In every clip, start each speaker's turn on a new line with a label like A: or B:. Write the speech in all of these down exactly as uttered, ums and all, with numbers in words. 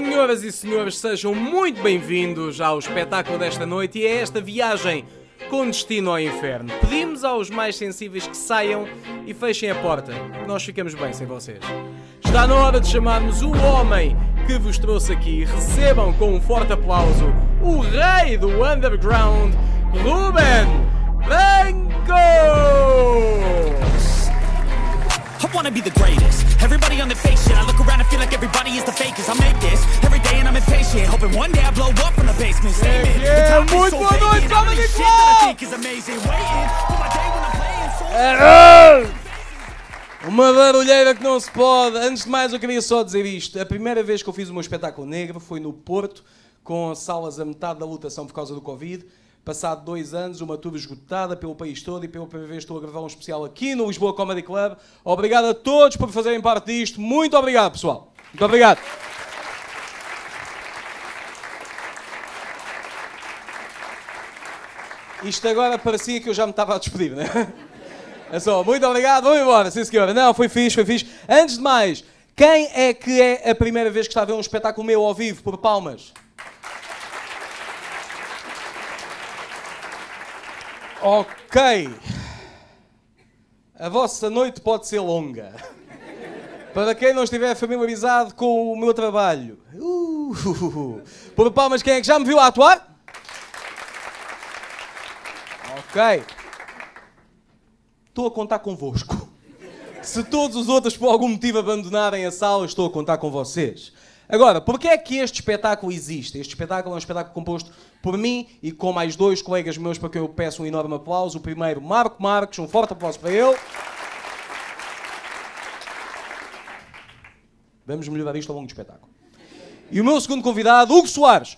A: Senhoras e senhores, sejam muito bem-vindos ao espetáculo desta noite e a esta viagem com destino ao inferno. Pedimos aos mais sensíveis que saiam e fechem a porta. Nós ficamos bem sem vocês. Está na hora de chamarmos o homem que vos trouxe aqui. Recebam com um forte aplauso o rei do underground, Ruben Branco!
B: I wanna be the greatest. Everybody on the fake shit. I look around and feel like everybody is the fakest. I make this every day and I'm impatient, hoping one day I blow up from the basement. Statement.
A: Yeah, muito boa noite, Comedy Club!
B: I think is amazing. Waiting for my day when I'm playing so.
A: Uma barulheira que não se pode. Antes de mais, eu queria só dizer isto. A primeira vez que eu fiz o meu espetáculo negro foi no Porto, com salas a metade da lotação por causa do Covid. Passado dois anos, uma tour esgotada pelo país todo e pela primeira vez estou a gravar um especial aqui no Lisboa Comedy Club. Obrigado a todos por fazerem parte disto. Muito obrigado, pessoal. Muito obrigado. Isto agora parecia que eu já me estava a despedir, não é? É só, muito obrigado, vamos embora, sim senhora. Não, foi fixe, foi fixe. Antes de mais, quem é que é a primeira vez que está a ver um espetáculo meu ao vivo, por palmas? Ok. A vossa noite pode ser longa. Para quem não estiver familiarizado com o meu trabalho. Uh, por palmas, quem é que já me viu a atuar? Ok. Estou a contar convosco. Se todos os outros por algum motivo abandonarem a sala, estou a contar com vocês. Agora, porquê é que este espetáculo existe? Este espetáculo é um espetáculo composto por mim e com mais dois colegas meus para quem eu peço um enorme aplauso. O primeiro, Marco Marques, um forte aplauso para ele. Vamos melhorar isto ao longo do espetáculo. E o meu segundo convidado, Hugo Soares.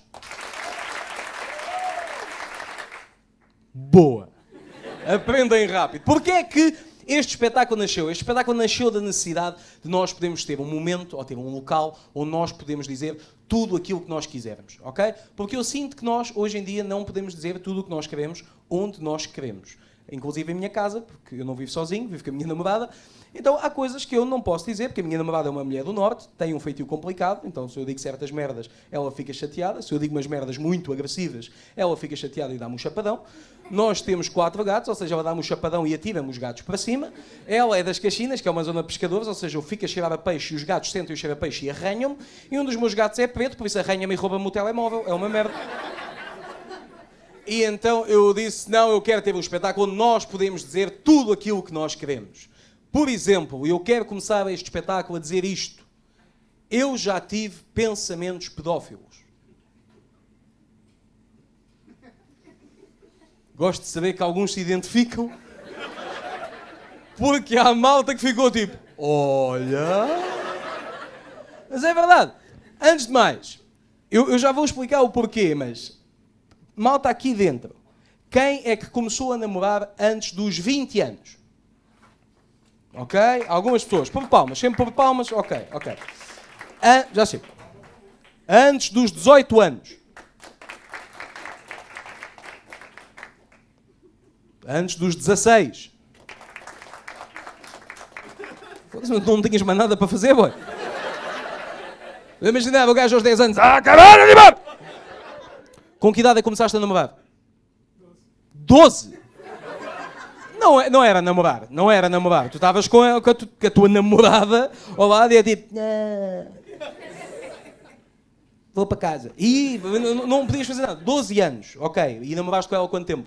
A: Boa. Aprendem rápido. Porquê é que este espetáculo nasceu? Este espetáculo nasceu da necessidade de nós podermos ter um momento, ou ter um local, onde nós podemos dizer tudo aquilo que nós quisermos, ok? Porque eu sinto que nós, hoje em dia, não podemos dizer tudo o que nós queremos, onde nós queremos. Inclusive em minha casa, porque eu não vivo sozinho, vivo com a minha namorada. Então há coisas que eu não posso dizer, porque a minha namorada é uma mulher do Norte, tem um feitio complicado, então se eu digo certas merdas, ela fica chateada. Se eu digo umas merdas muito agressivas, ela fica chateada e dá-me um chapadão. Nós temos quatro gatos, ou seja, ela dá-me um chapadão e atira-me os gatos para cima. Ela é das Caxinas, que é uma zona de pescadores, ou seja, eu fico a cheirar a peixe e os gatos sentem o cheiro a peixe e arranham-me. E um dos meus gatos é preto, por isso arranha-me e rouba-me o telemóvel. É uma merda. E então eu disse, não, eu quero ter um espetáculo onde nós podemos dizer tudo aquilo que nós queremos. Por exemplo, eu quero começar este espetáculo a dizer isto. Eu já tive pensamentos pedófilos. Gosto de saber que alguns se identificam. Porque há malta que ficou tipo, olha... Mas é verdade. Antes de mais, eu, eu já vou explicar o porquê, mas... Malta aqui dentro. Quem é que começou a namorar antes dos vinte anos? Ok? Algumas pessoas. Por palmas. Sempre por palmas. Ok, ok. An... Já sei. Antes dos dezoito anos. Antes dos dezasseis. Não tinhas mais nada para fazer, boy? Eu imaginava o gajo aos dez anos. Ah, caralho, animado! Com que idade é que começaste a namorar? doze? Não, não era namorar, não era namorar. Tu estavas com a, com a, tu, com a tua namorada ao lado e é tipo... Vou para casa. E não, não podias fazer nada. doze anos, ok. E namoraste com ela há quanto tempo?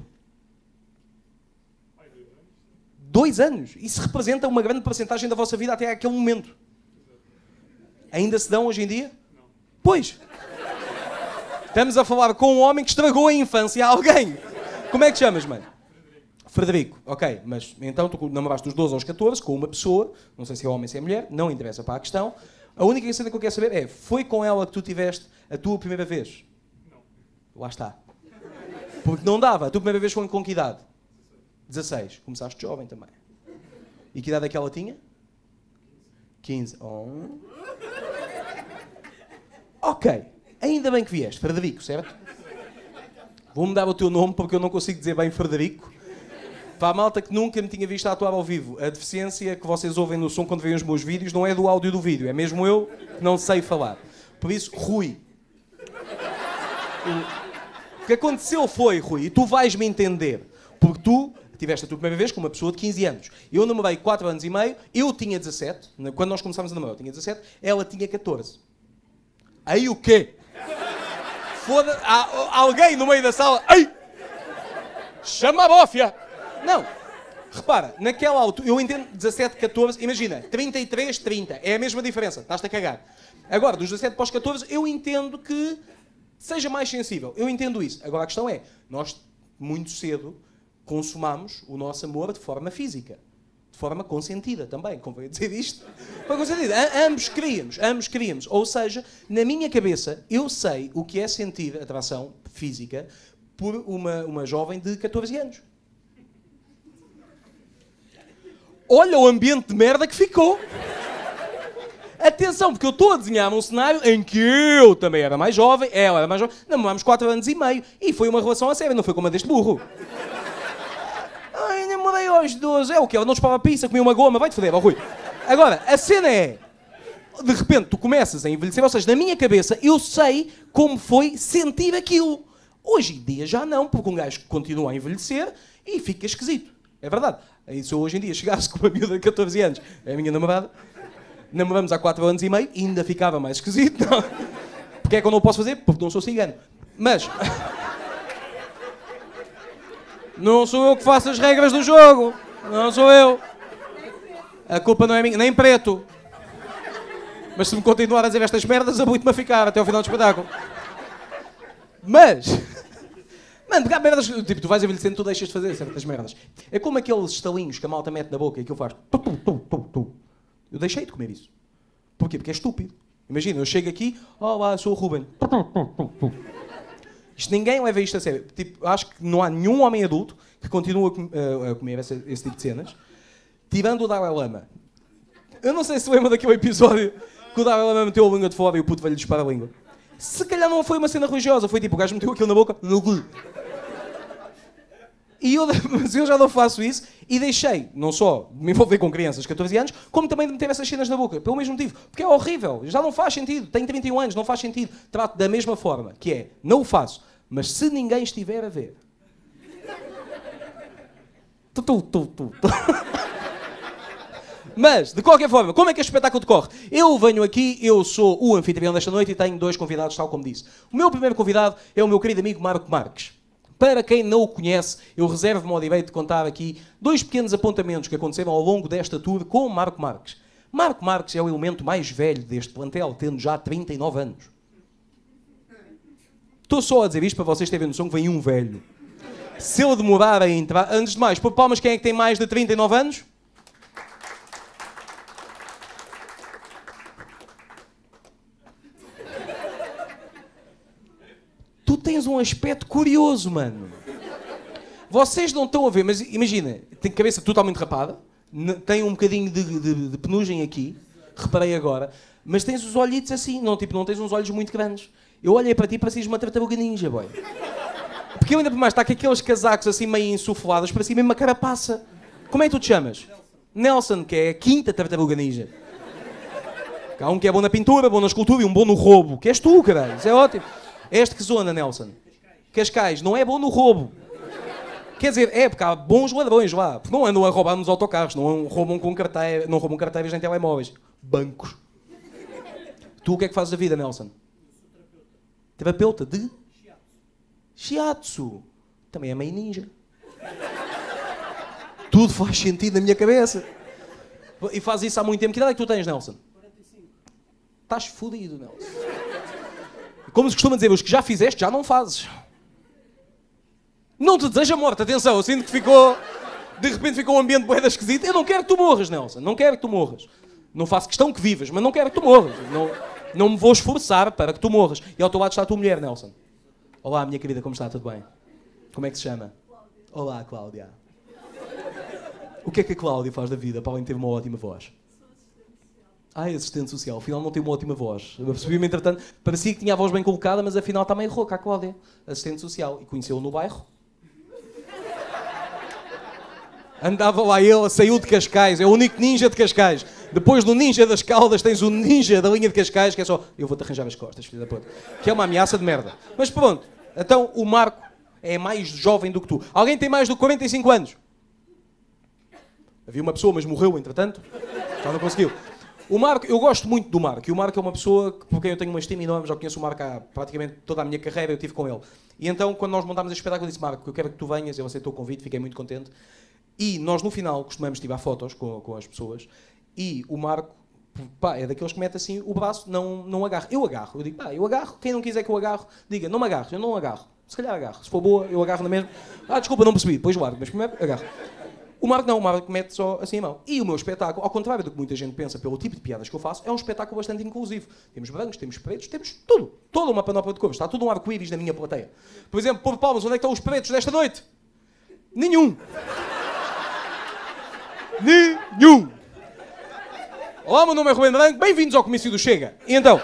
A: Dois anos. Isso representa uma grande porcentagem da vossa vida até aquele momento. Ainda se dão hoje em dia? Não. Pois. Estamos a falar com um homem que estragou a infância a alguém. Como é que chamas, mano? Frederico. Frederico, ok. Mas então tu namoraste dos doze aos catorze com uma pessoa, não sei se é homem ou se é mulher, não interessa para a questão. A única coisa que eu quero saber é, foi com ela que tu tiveste a tua primeira vez? Não. Lá está. Porque não dava. A tua primeira vez foi com que idade? dezasseis. Começaste jovem também. E que idade é que ela tinha? quinze. Oh. Ok. Ainda bem que vieste, Frederico, certo? Vou mudar o teu nome porque eu não consigo dizer bem Frederico. Para a malta que nunca me tinha visto a atuar ao vivo, a deficiência que vocês ouvem no som quando veem os meus vídeos não é do áudio do vídeo, é mesmo eu que não sei falar. Por isso, Rui. O que aconteceu foi, Rui, e tu vais-me entender, porque tu tiveste a tua primeira vez com uma pessoa de quinze anos. Eu namorei quatro anos e meio, eu tinha dezassete, quando nós começámos a namorar eu tinha dezassete, ela tinha catorze. Aí o quê? Foda... Há alguém no meio da sala... Ei! Chama a bófia! Não. Repara, naquela altura, eu entendo dezassete, catorze, imagina, trinta e três, trinta, é a mesma diferença, estás-te a cagar. Agora, dos dezassete para os catorze, eu entendo que seja mais sensível, eu entendo isso. Agora a questão é, nós muito cedo consumamos o nosso amor de forma física, de forma consentida também, convém dizer isto. Foi consentida, a ambos queríamos, ambos queríamos, ou seja, na minha cabeça, eu sei o que é sentir atração física por uma, uma jovem de catorze anos. Olha o ambiente de merda que ficou. Atenção, porque eu estou a desenhar um cenário em que eu também era mais jovem, ela era mais jovem, namorámos quatro anos e meio, e foi uma relação a sério, não foi como a deste burro. Ai, namorei aos doze, é o quê? Ela não chupava pizza, comia uma goma, vai-te foder, ó Rui. Agora, a cena é, de repente tu começas a envelhecer, ou seja, na minha cabeça eu sei como foi sentir aquilo. Hoje em dia já não, porque um gajo continua a envelhecer e fica esquisito. É verdade. E se eu hoje em dia chegasse com uma miúda de catorze anos, é a minha namorada, namoramos há quatro anos e meio, e ainda ficava mais esquisito. Não. Porque é que eu não posso fazer? Porque não sou cigano. Mas... não sou eu que faço as regras do jogo. Não sou eu. A culpa não é minha, nem preto. Mas se me continuar a dizer estas merdas, abuito-me a ficar até ao final do espetáculo. Mas... mano, porque há merdas, tipo, tu vais envelhecendo, tu deixas de fazer certas merdas. É como aqueles estalinhos que a malta mete na boca e que eu faço. Eu deixei de comer isso. Porquê? Porque é estúpido. Imagina, eu chego aqui, olá, sou o Ruben. Isto, ninguém leva isto a sério. Tipo, acho que não há nenhum homem adulto que continue a, com a, a comer esse, esse tipo de cenas, tirando o Dalai Lama. Eu não sei se lembra daquele episódio que o Dalai Lama meteu a língua de fora e o puto veio-lhe disparar a língua. Se calhar não foi uma cena religiosa, foi tipo, o gajo meteu aquilo na boca. E eu, mas eu já não faço isso e deixei, não só de me envolver com crianças de catorze anos, como também de meter essas cenas na boca, pelo mesmo motivo. Porque é horrível, já não faz sentido. Tenho trinta e um anos, não faz sentido. Trato da mesma forma, que é, não o faço, mas se ninguém estiver a ver... Tu, tu, tu, tu, tu. Mas, de qualquer forma, como é que este espetáculo decorre? Eu venho aqui, eu sou o anfitrião desta noite e tenho dois convidados, tal como disse. O meu primeiro convidado é o meu querido amigo Marco Marques. Para quem não o conhece, eu reservo-me ao direito de contar aqui dois pequenos apontamentos que aconteceram ao longo desta tour com o Marco Marques. Marco Marques é o elemento mais velho deste plantel, tendo já trinta e nove anos. Estou só a dizer isto para vocês terem noção que vem um velho. Se eu demorar a entrar... Antes de mais, por palmas, quem é que tem mais de trinta e nove anos? Tu tens um aspecto curioso, mano. Vocês não estão a ver, mas imagina, tem cabeça totalmente rapada, tem um bocadinho de, de, de penugem aqui, reparei agora, mas tens os olhitos assim, não, tipo, não tens uns olhos muito grandes. Eu olhei para ti e parecias uma tartaruga ninja, boy. Porque eu ainda por mais está com aqueles casacos assim meio insuflados, parecia mesmo uma carapaça. Como é que tu te chamas? Nelson, que é a quinta tartaruga ninja. Há um que é bom na pintura, bom na escultura e um bom no roubo. Que és tu, caralho, isso é ótimo. És de que zona, Nelson? Cascais, não é bom no roubo. Quer dizer, é porque há bons ladrões lá. Porque não andam a roubar nos autocarros, não roubam com carteira, não roubam carteiras nem telemóveis. Bancos. Tu o que é que fazes da vida, Nelson? Terapeuta de? Shiatsu. Também é meio ninja. Tudo faz sentido na minha cabeça. E faz isso há muito tempo. Que idade é que tu tens, Nelson? quarenta e cinco. Estás fodido, Nelson. Como se costuma dizer, os que já fizeste, já não fazes. Não te deseja morte, atenção, eu sinto que ficou... De repente ficou um ambiente bué da esquisito. Eu não quero que tu morras, Nelson, não quero que tu morras. Não faço questão que vivas, mas não quero que tu morras. Não, não me vou esforçar para que tu morras. E ao teu lado está a tua mulher, Nelson. Olá, minha querida, como está? Tudo bem? Como é que se chama? Olá, Cláudia. O que é que a Cláudia faz da vida, para além de ter uma ótima voz? Ai, assistente social, afinal não tem uma ótima voz. Eu percebi-me, entretanto, parecia que tinha a voz bem colocada, mas afinal está meio rouca a Cláudia. Assistente social. E conheceu-o no bairro. Andava lá ele, saiu de Cascais, é o único ninja de Cascais. Depois do ninja das Caldas tens o ninja da linha de Cascais, que é só, eu vou-te arranjar as costas, filho da puta. Que é uma ameaça de merda. Mas pronto, então o Marco é mais jovem do que tu. Alguém tem mais do que quarenta e cinco anos? Havia uma pessoa, mas morreu, entretanto. Já não conseguiu. O Marco, eu gosto muito do Marco. E o Marco é uma pessoa por quem eu tenho uma estima enorme. Já conheço o Marco há praticamente toda a minha carreira, eu estive com ele. E então, quando nós montámos este espetáculo, eu disse, Marco, eu quero que tu venhas. Ele aceitou o convite, fiquei muito contente. E nós, no final, costumamos tirar fotos com, com as pessoas. E o Marco, pá, é daqueles que mete assim o braço, não, não agarra. Eu agarro. Eu digo, pá, eu agarro. Quem não quiser que eu agarro, diga, não me agarro. Eu não agarro. Se calhar agarro. Se for boa, eu agarro na mesma. Ah, desculpa, não percebi. Depois largo, mas primeiro agarro. O Marco não, o Marco mete só assim a mão. E o meu espetáculo, ao contrário do que muita gente pensa pelo tipo de piadas que eu faço, é um espetáculo bastante inclusivo. Temos brancos, temos pretos, temos tudo. Toda uma panóplia de cores. Está tudo um arco-íris na minha plateia. Por exemplo, por palmas, onde é que estão os pretos desta noite? Nenhum. Nenhum. Olá, meu nome é Rubén Branco, bem-vindos ao comício do Chega. E então,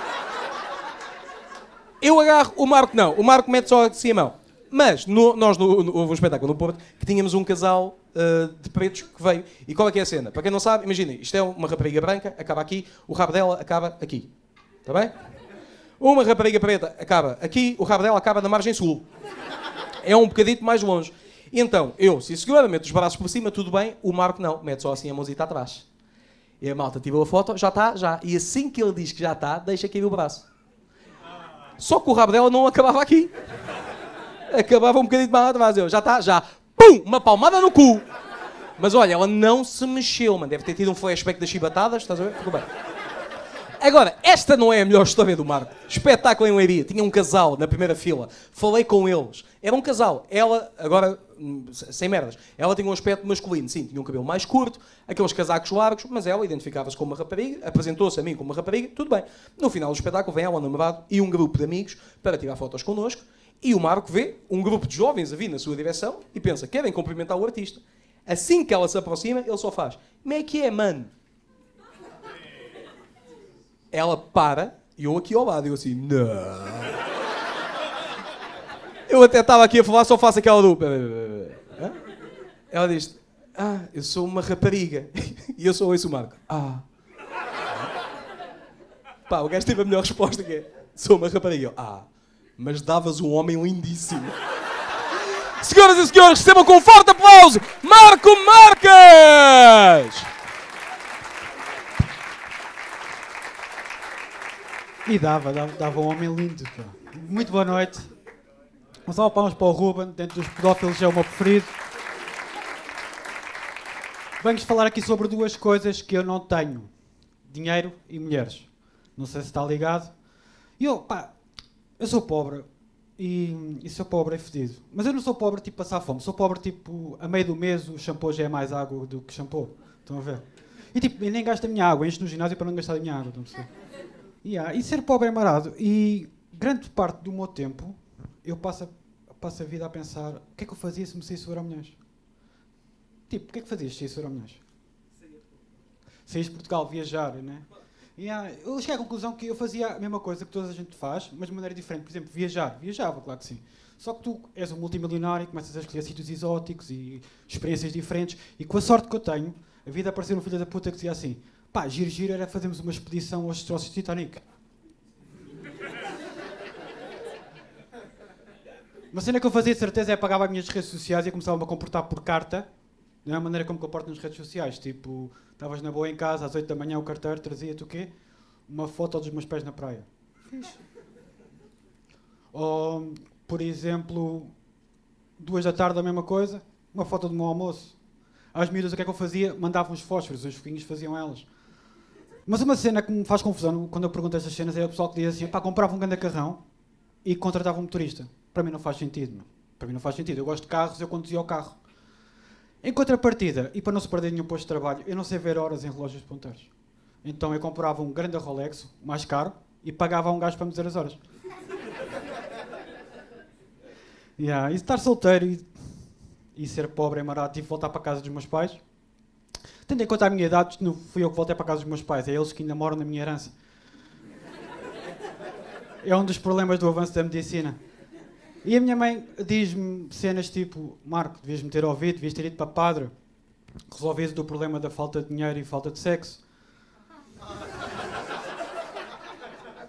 A: eu agarro, o Marco não. O Marco mete só assim a mão. Mas no, nós, no, no, houve um espetáculo no Porto que tínhamos um casal uh, de pretos que veio. E qual é que é a cena? Para quem não sabe, imaginem, isto é uma rapariga branca, acaba aqui, o rabo dela acaba aqui. Está bem? Uma rapariga preta acaba aqui, o rabo dela acaba na margem sul. É um bocadito mais longe. E então, eu, se segura, meto os braços por cima, tudo bem. O Marco não, mete só assim a mãozita atrás. E a malta tirou a foto, já está, já. E assim que ele diz que já está, deixa cair o braço. Só que o rabo dela não acabava aqui. Acabava um bocadinho mais atrás. Eu, já está, já. Pum! Uma palmada no cu. Mas olha, ela não se mexeu, mano. Deve ter tido um flashback das chibatadas, estás a ver? Ficou bem. Agora, esta não é a melhor história do Marco. Espetáculo em Leiria. Tinha um casal na primeira fila. Falei com eles. Era um casal. Ela, agora, sem merdas, ela tinha um aspecto masculino. Sim, tinha um cabelo mais curto, aqueles casacos largos, mas ela identificava-se como uma rapariga, apresentou-se a mim como uma rapariga, tudo bem. No final do espetáculo vem ela, o namorado e um grupo de amigos para tirar fotos connosco. E o Marco vê um grupo de jovens a vir na sua direção e pensa, querem cumprimentar o artista. Assim que ela se aproxima, ele só faz, como é que é, mano? Ela para, e eu aqui ao lado, eu assim, não. Eu até estava aqui a falar, só faço aquela do... Ela diz, ah, eu sou uma rapariga. E eu sou esse o Marco. Ah. Pá, o gajo teve a melhor resposta que é, sou uma rapariga. Eu, ah, mas davas um homem lindíssimo. Senhoras e senhores, recebam com um forte aplauso, Marco Marques!
C: E dava, dava, dava um homem lindo. Pá. Muito boa noite. Um salve palmas para o Ruben, dentro dos pedófilos é o meu preferido. Venho-vos falar aqui sobre duas coisas que eu não tenho. Dinheiro e mulheres. Não sei se está ligado. E eu, pá, eu sou pobre. E, e sou pobre é fedido. Mas eu não sou pobre tipo passar fome. Sou pobre tipo, a meio do mês o shampoo já é mais água do que shampoo. Estão a ver? E tipo, eu nem gasto a minha água. Encho no ginásio para não gastar a minha água. Estão a perceber? Yeah, e ser pobre é marado. E grande parte do meu tempo eu passo a, passo a vida a pensar o que é que eu fazia se me saísse o Euromilhões? Tipo, o que é que fazias se saísse o Euromilhões? Saís de Portugal, viajar, né? Yeah, eu cheguei à conclusão que eu fazia a mesma coisa que toda a gente faz, mas de maneira diferente. Por exemplo, viajar. Viajava, claro que sim. Só que tu és um multimilionário e começas a escolher sítios exóticos e experiências diferentes. E com a sorte que eu tenho, a vida apareceu um filho da puta que dizia assim: pá, giro, giro era fazermos uma expedição aos destroços de Titanic. Uma cena que eu fazia de certeza é pagava as minhas redes sociais e começava-me a comportar por carta. Não é a maneira como me comporto nas redes sociais. Tipo, estavas na boa em casa, às oito da manhã o carteiro trazia-te o quê? Uma foto dos meus pés na praia. Fixe. Ou, por exemplo, duas da tarde a mesma coisa, uma foto do meu almoço. Às miúdas o que é que eu fazia? Mandava uns fósforos, os foguinhos faziam elas. Mas uma cena que me faz confusão quando eu pergunto estas cenas é o pessoal que diz assim, pá, comprava um grande carrão e contratava um motorista. Para mim não faz sentido, meu. Para mim não faz sentido. Eu gosto de carros, eu conduzia o carro. Em contrapartida, e para não se perder nenhum posto de trabalho, eu não sei ver horas em relógios de ponteiros. Então eu comprava um grande Rolex, mais caro, e pagava a um gajo para me dizer as horas. Yeah, e estar solteiro e, e ser pobre é marado, tive de voltar para a casa dos meus pais. Tendo em conta a minha idade, não fui eu que voltei para a casa dos meus pais, é eles que ainda moram na minha herança. É um dos problemas do avanço da medicina. E a minha mãe diz-me cenas tipo: Marco, devias-me ter ouvido, devias ter ido para padre, resolvias o problema da falta de dinheiro e falta de sexo.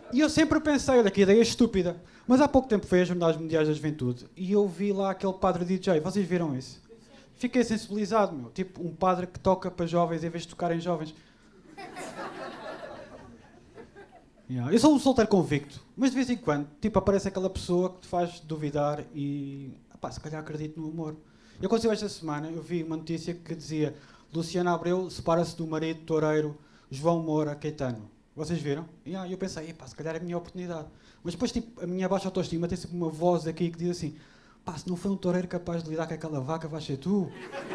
C: E eu sempre pensei, olha que ideia estúpida. Mas há pouco tempo foi a Jornadas Mundiais da Juventude e eu vi lá aquele padre D J. Vocês viram isso? Fiquei sensibilizado, meu. Tipo, um padre que toca para jovens em vez de tocar em jovens. Yeah. Eu sou um solteiro convicto, mas de vez em quando, tipo, aparece aquela pessoa que te faz duvidar e... Epá, se calhar acredito no amor. E aconteceu esta semana, eu vi uma notícia que dizia Luciana Abreu separa-se do marido toureiro João Moura Caetano. Vocês viram? E ah, eu pensei, epá, se calhar é a minha oportunidade. Mas depois, tipo, a minha baixa autoestima tem sempre uma voz aqui que diz assim, pá, se não foi um toureiro capaz de lidar com aquela vaca, vais ser tu.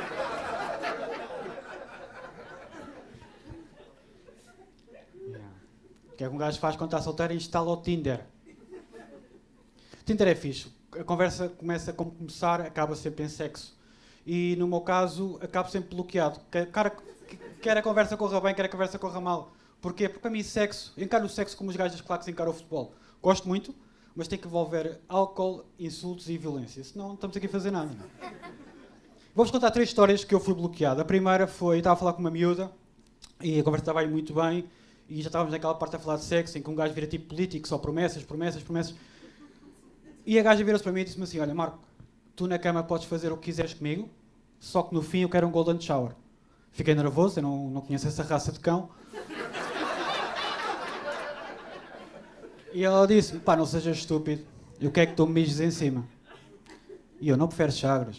C: Yeah. O que é que um gajo faz quando está solteiro? Instala o Tinder. O Tinder é fixe. A conversa começa como começar, acaba sempre em sexo. E no meu caso, acabo sempre bloqueado. Quer, quer a conversa corra bem, quer a conversa corra mal. Porquê? Porque para mim sexo, encaro o sexo como os gajos claques encaram o futebol. Gosto muito, mas tem que envolver álcool, insultos e violência. Senão não estamos aqui a fazer nada. Vou-vos contar três histórias que eu fui bloqueado. A primeira foi, estava a falar com uma miúda e a conversa estava aí muito bem e já estávamos naquela parte a falar de sexo em que um gajo vira tipo político, só promessas, promessas, promessas. E a gaja virou-se para mim e disse-me assim, olha Marco, tu na cama podes fazer o que quiseres comigo, só que no fim eu quero um golden shower. Fiquei nervoso, eu não, não conheço essa raça de cão. E ela disse-me, pá, não sejas estúpido, eu quero que tu me mijes em cima. E eu, não prefiro chagras.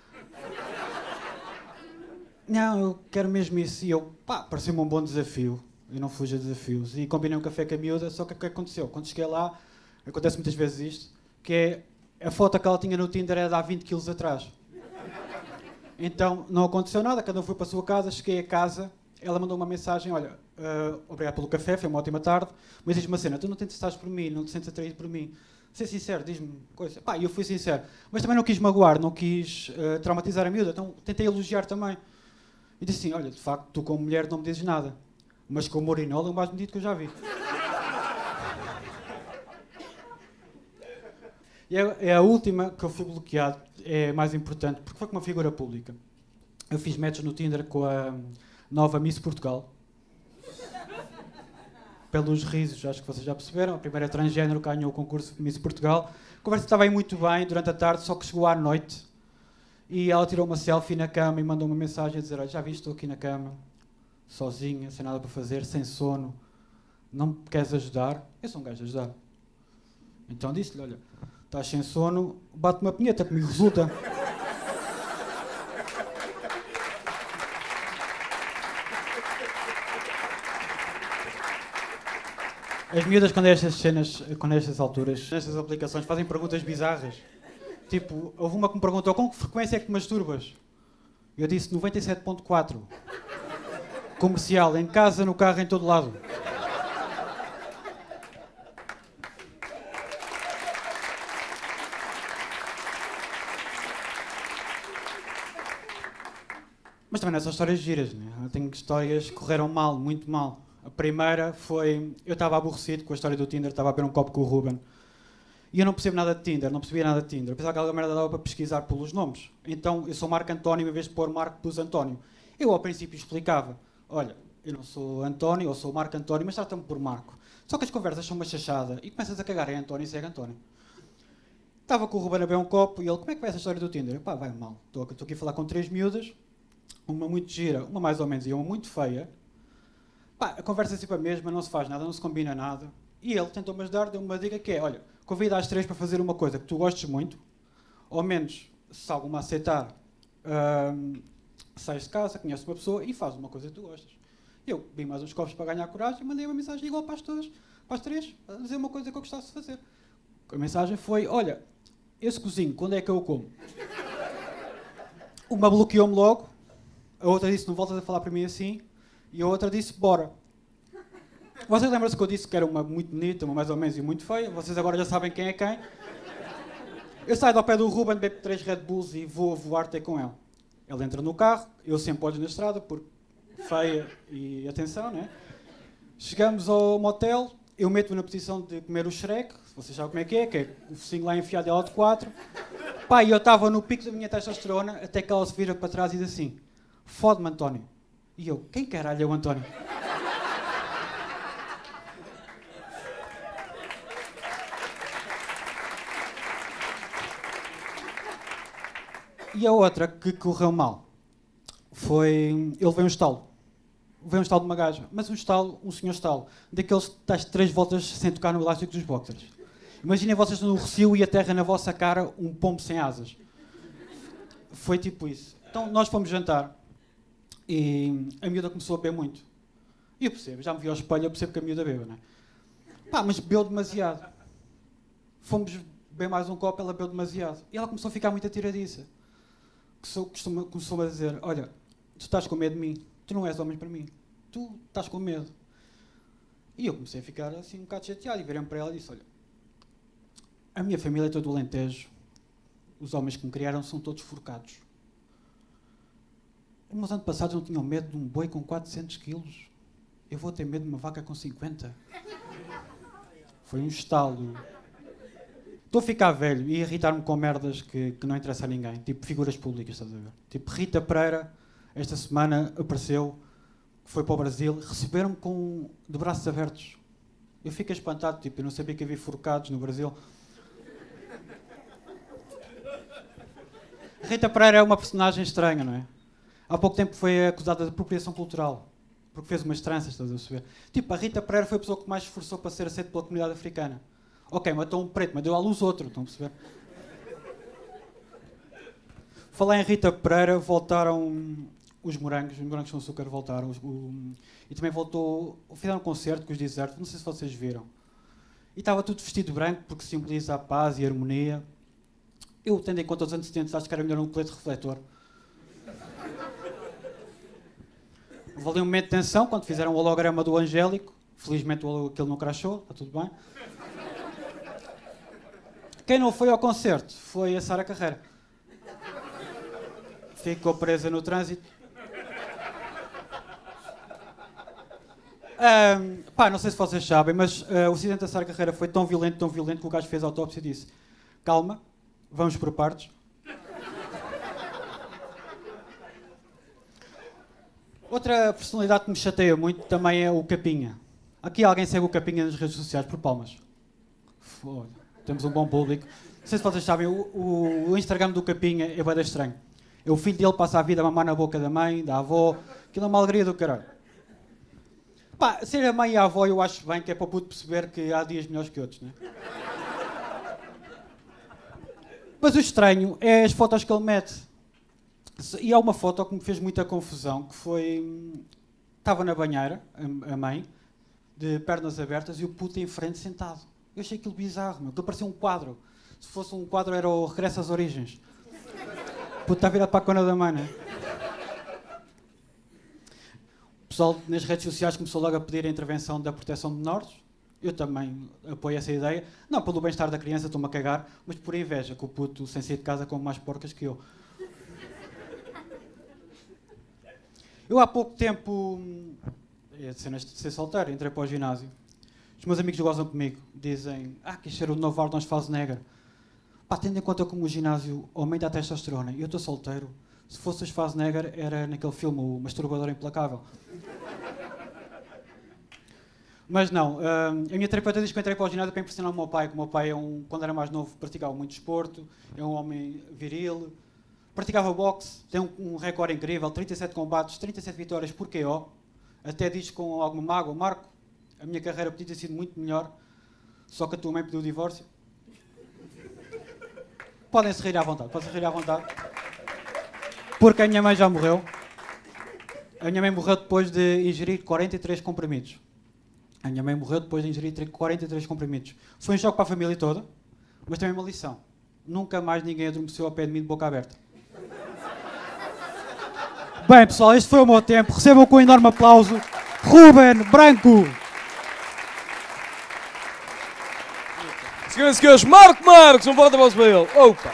C: Não, eu quero mesmo isso. E eu, pá, pareceu-me um bom desafio. Eu não fujo a desafios. E combinei um café com a miúda, só que o que aconteceu? Quando cheguei lá, acontece muitas vezes isto, que é, a foto que ela tinha no Tinder era de há vinte quilos atrás. Então, não aconteceu nada, cada um foi para a sua casa, cheguei a casa, ela mandou uma mensagem, olha, uh, obrigado pelo café, foi uma ótima tarde, mas diz-me uma cena, tu não te interessaste por mim, não te sentes atraído por mim. Ser sincero, diz-me coisa. Pá, eu fui sincero, mas também não quis magoar, não quis uh, traumatizar a miúda, então tentei elogiar também. E disse assim, olha, de facto, tu como mulher não me dizes nada, mas com o Mourinho é o mais bonito que eu já vi. E é, é a última que eu fui bloqueado, é mais importante, porque foi com uma figura pública. Eu fiz matches no Tinder com a nova Miss Portugal. Pelos risos, acho que vocês já perceberam. A primeira transgênero que ganhou o concurso Miss Portugal. A conversa estava aí muito bem durante a tarde, só que chegou à noite. E ela tirou uma selfie na cama e mandou uma mensagem a dizer, olha, já vi, estou aqui na cama, sozinha, sem nada para fazer, sem sono. Não me queres ajudar? Eu sou um gajo a ajudar. Então disse-lhe, olha, estás sem sono, bate uma punheta, comigo resulta. As miúdas, quando é estas cenas, quando é estas alturas, nestas aplicações, fazem perguntas bizarras. Tipo, houve uma que me perguntou, com que frequência é que te masturbas? Eu disse noventa e sete ponto quatro. Comercial, em casa, no carro, em todo lado. Mas também não é só histórias giras, né? Eu tenho histórias que correram mal, muito mal. A primeira foi... Eu estava aborrecido com a história do Tinder, estava a beber um copo com o Ruben. E eu não percebo nada de Tinder, não percebia nada de Tinder. Eu pensava que aquela merda dava para pesquisar pelos nomes. Então, eu sou Marco António, em vez de pôr Marco, pus António. Eu, ao princípio, explicava. Olha, eu não sou António, eu sou Marco António, mas trata-me por Marco. Só que as conversas são uma chachada. E começas a cagar em António e segue António. Estava com o Ruben a beber um copo e ele, como é que vai essa história do Tinder? Eu, pá, vai mal. Estou aqui a falar com três miúdas. Uma muito gira, uma mais ou menos e uma muito feia. Pá, a conversa é sempre a mesma, não se faz nada, não se combina nada. E ele tentou-me ajudar, deu-me uma dica que é, olha, convida as três para fazer uma coisa que tu gostes muito, ou menos, se alguma aceitar, hum, sais de casa, conheces uma pessoa e faz uma coisa que tu gostas. Eu vi mais uns copos para ganhar coragem e mandei uma mensagem igual para as todas, para as três, a dizer uma coisa que eu gostasse de fazer. A mensagem foi, olha, esse cozinho, quando é que eu o como? Uma bloqueou-me logo, a outra disse, não voltas a falar para mim assim, e a outra disse, bora. Vocês lembram-se que eu disse que era uma muito bonita, uma mais ou menos e muito feia? Vocês agora já sabem quem é quem. Eu saio do pé do Ruben, bebo três Red Bulls e vou voar até com ela. Ela entra no carro, eu sempre olho na estrada, porque feia e atenção, né? Chegamos ao motel, eu meto-me na posição de comer o Shrek, vocês sabem como é que é, que é o focinho lá enfiado e ela de quatro. Pá, e eu estava no pico da minha testosterona, até que ela se vira para trás e diz assim, fode-me, António. E eu, quem caralho é o António? E a outra que correu mal foi... Ele veio um estalo. Veio um estalo de uma gaja. Mas um estalo, um senhor estalo. Daqueles que estás três voltas sem tocar no elástico dos boxers. Imaginem vocês no Rocio e a terra na vossa cara, um pombo sem asas. Foi tipo isso. Então nós fomos jantar e a miúda começou a beber muito. E eu percebo, já me vi ao espelho, eu percebo que a miúda bebe, não é? Pá, mas bebeu demasiado. Fomos beber mais um copo, ela bebeu demasiado. E ela começou a ficar muito atiradiça. Costuma, começou a dizer, olha, tu estás com medo de mim, tu não és homem para mim, tu estás com medo. E eu comecei a ficar assim um bocado chateado e virei-me para ela e disse, olha, a minha família é toda do Alentejo, os homens que me criaram são todos forcados. Os meus antepassados não tinham medo de um boi com quatrocentos quilos. Eu vou ter medo de uma vaca com cinquenta. Foi um estalo. Estou a ficar velho e irritar-me com merdas que, que não interessa a ninguém. Tipo figuras públicas, estás a ver? Tipo Rita Pereira, esta semana apareceu, foi para o Brasil, receberam-me com de braços abertos. Eu fico espantado, tipo, eu não sabia que havia forcados no Brasil. Rita Pereira é uma personagem estranha, não é? Há pouco tempo foi acusada de apropriação cultural, porque fez umas tranças, estás a perceber? Tipo, a Rita Pereira foi a pessoa que mais se esforçou para ser aceita pela comunidade africana. Ok, matou um preto, mas deu à luz outro, estão a perceber? Falar em Rita Pereira, voltaram os morangos, os morangos com açúcar voltaram, os, o, e também voltou, fizeram um concerto com os Desertos, não sei se vocês viram. E estava tudo vestido branco, porque simboliza a paz e a harmonia. Eu, tendo em conta os antecedentes, acho que era melhor um colete refletor. Houve ali um momento de tensão, quando fizeram o holograma do Angélico. Felizmente aquilo não crashou, está tudo bem. Quem não foi ao concerto foi a Sara Carreira. Ficou presa no trânsito. Um, pá, não sei se vocês sabem, mas uh, o acidente da Sara Carreira foi tão violento, tão violento, que o gajo fez a autópsia e disse: calma, vamos por partes. Outra personalidade que me chateia muito também é o Capinha. Aqui alguém segue o Capinha nas redes sociais por palmas. Foda. Temos um bom público. Não sei se vocês sabem, o, o, o Instagram do Capinha é bem estranho. É o filho dele passa a vida a mamar na boca da mãe, da avó. Aquilo é uma alegria do caralho. Pá, ser a mãe e a avó eu acho bem, que é para o puto perceber que há dias melhores que outros, não é? Mas o estranho é as fotos que ele mete. E há uma foto que me fez muita confusão, que foi... Estava na banheira, a mãe, de pernas abertas, e o puto em frente sentado. Eu achei aquilo bizarro, meu. Aquilo parecia um quadro. Se fosse um quadro era o Regresso às Origens. O puto está virado para a cona da mãe, não é? O pessoal nas redes sociais começou logo a pedir a intervenção da proteção de menores. Eu também apoio essa ideia. Não pelo bem-estar da criança, estou-me a cagar, mas por inveja, que o puto, sem sair de casa, come mais porcas que eu. Eu há pouco tempo, é de cenas de ser solteiro, entrei para o ginásio. Os meus amigos gozam comigo, dizem: ah, quis ser o novo Arnold Schwarzenegger. Pá, tendo em conta como o ginásio aumenta a testosterona e eu estou solteiro, se fosse o Schwarzenegger era naquele filme, o Masturbador Implacável. Mas não, a minha terapeuta diz que eu entrei para o ginásio para impressionar o meu pai, que o meu pai, é um, quando era mais novo, praticava muito desporto, é um homem viril, praticava boxe, tem um, um recorde incrível, trinta e sete combates, trinta e sete vitórias por K O. Até diz com alguma mágoa: Marco, a minha carreira podia ter sido muito melhor, só que a tua mãe pediu o divórcio. Podem se rir à vontade, podem se rir à vontade. Porque a minha mãe já morreu. A minha mãe morreu depois de ingerir quarenta e três comprimidos. A minha mãe morreu depois de ingerir quarenta e três comprimidos. Foi um choque para a família toda, mas também uma lição. Nunca mais ninguém adormeceu ao pé de mim de boca aberta. Bem, pessoal, este foi o meu tempo. Recebam com um enorme aplauso Ruben Branco.
A: Senhoras e senhores, Marco Marques, um forte aplauso para ele. Opa!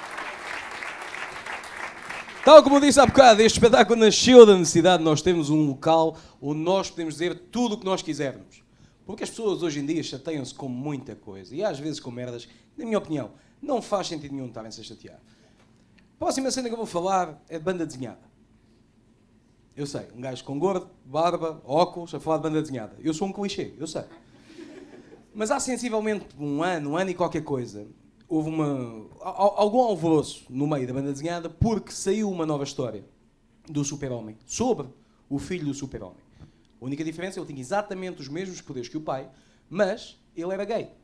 A: Tal como eu disse há bocado, este espetáculo nasceu da necessidade de nós termos um local onde nós podemos dizer tudo o que nós quisermos. Porque as pessoas hoje em dia chateiam-se com muita coisa. E às vezes com merdas, na minha opinião, não faz sentido nenhum estarem-se a chatear. A próxima cena que eu vou falar é de banda desenhada. Eu sei, um gajo com gordo, barba, óculos, a falar de banda desenhada. Eu sou um clichê, eu sei. Mas há sensivelmente um ano, um ano e qualquer coisa, houve uma, algum alvoroço no meio da banda desenhada porque saiu uma nova história do Super-Homem sobre o filho do Super-Homem. A única diferença é que ele tinha exatamente os mesmos poderes que o pai, mas ele era gay.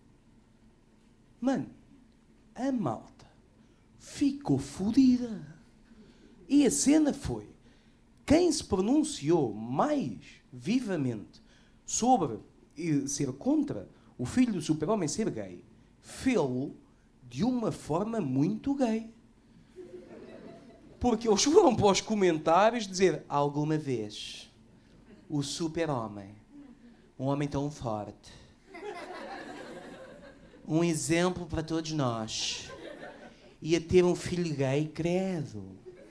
A: Mano, a malta ficou fodida. E a cena foi, quem se pronunciou mais vivamente sobre ser contra o filho do Super-Homem ser gay, fê-lo de uma forma muito gay. Porque eles foram para os comentários dizer, alguma vez, o Super-Homem, um homem tão forte, um exemplo para todos nós, ia ter um filho gay, credo.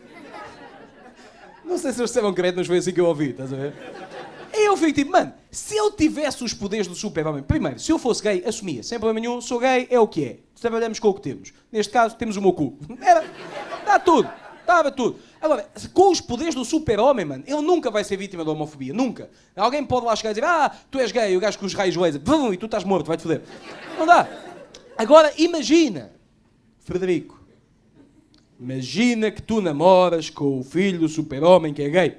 A: Não sei se eles disseram credo, mas foi assim que eu ouvi, estás a ver? E eu fico tipo, mano, se eu tivesse os poderes do Super-Homem, primeiro, se eu fosse gay, assumia, sem problema nenhum, sou gay, é o que é. Trabalhamos com o que temos. Neste caso, temos o meu cu. Era, está tudo, estava tudo. Agora, com os poderes do Super-Homem, mano, ele nunca vai ser vítima da homofobia, nunca. Alguém pode lá chegar e dizer, ah, tu és gay, o gajo com os raios laser, e tu estás morto, vai-te foder. Não dá. Agora, imagina, Frederico, imagina que tu namoras com o filho do Super-Homem que é gay.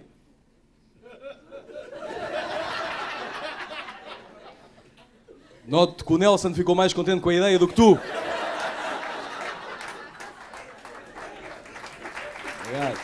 A: Note que o Nelson ficou mais contente com a ideia do que tu. Obrigado.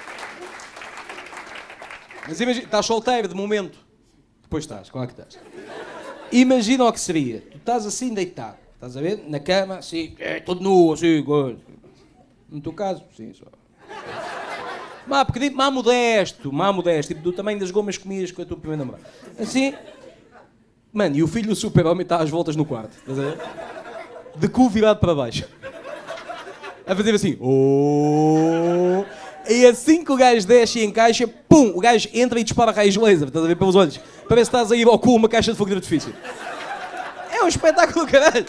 A: Mas imagina, estás solteiro de momento. Depois estás, claro que estás. Imagina o que seria. Tu estás assim deitado, estás a ver? Na cama, assim, é, todo nu, assim, coisa. No teu caso, sim, só. Má pequenino, má modesto, má modesto, tipo do tamanho das gomas que comias com a tua primeira namorada. Assim. Mano, e o filho do Super-Homem está às voltas no quarto, estás a ver? De cu virado para baixo. A fazer assim, oh. E assim que o gajo desce e encaixa, pum, o gajo entra e dispara raios laser, estás a ver, pelos olhos, para ver se estás a ir ao cu uma caixa de fogo de artifício. É um espetáculo do caralho.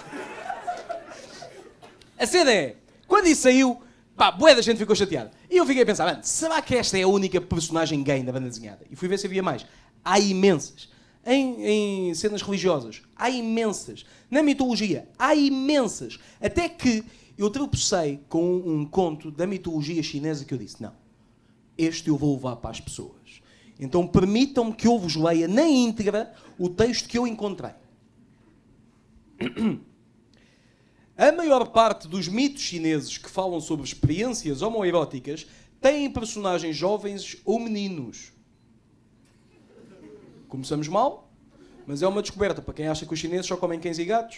A: A cena é, quando isso saiu, pá, bué da gente ficou chateada. E eu fiquei a pensar, mano, será que esta é a única personagem gay da banda desenhada? E fui ver se havia mais. Há imensas. Em, em cenas religiosas, há imensas. Na mitologia, há imensas. Até que eu tropecei com um, um conto da mitologia chinesa que eu disse, não, este eu vou levar para as pessoas. Então permitam-me que eu vos leia na íntegra o texto que eu encontrei. A maior parte dos mitos chineses que falam sobre experiências homoeróticas têm personagens jovens ou meninos. Começamos mal, mas é uma descoberta para quem acha que os chineses só comem cães e gatos.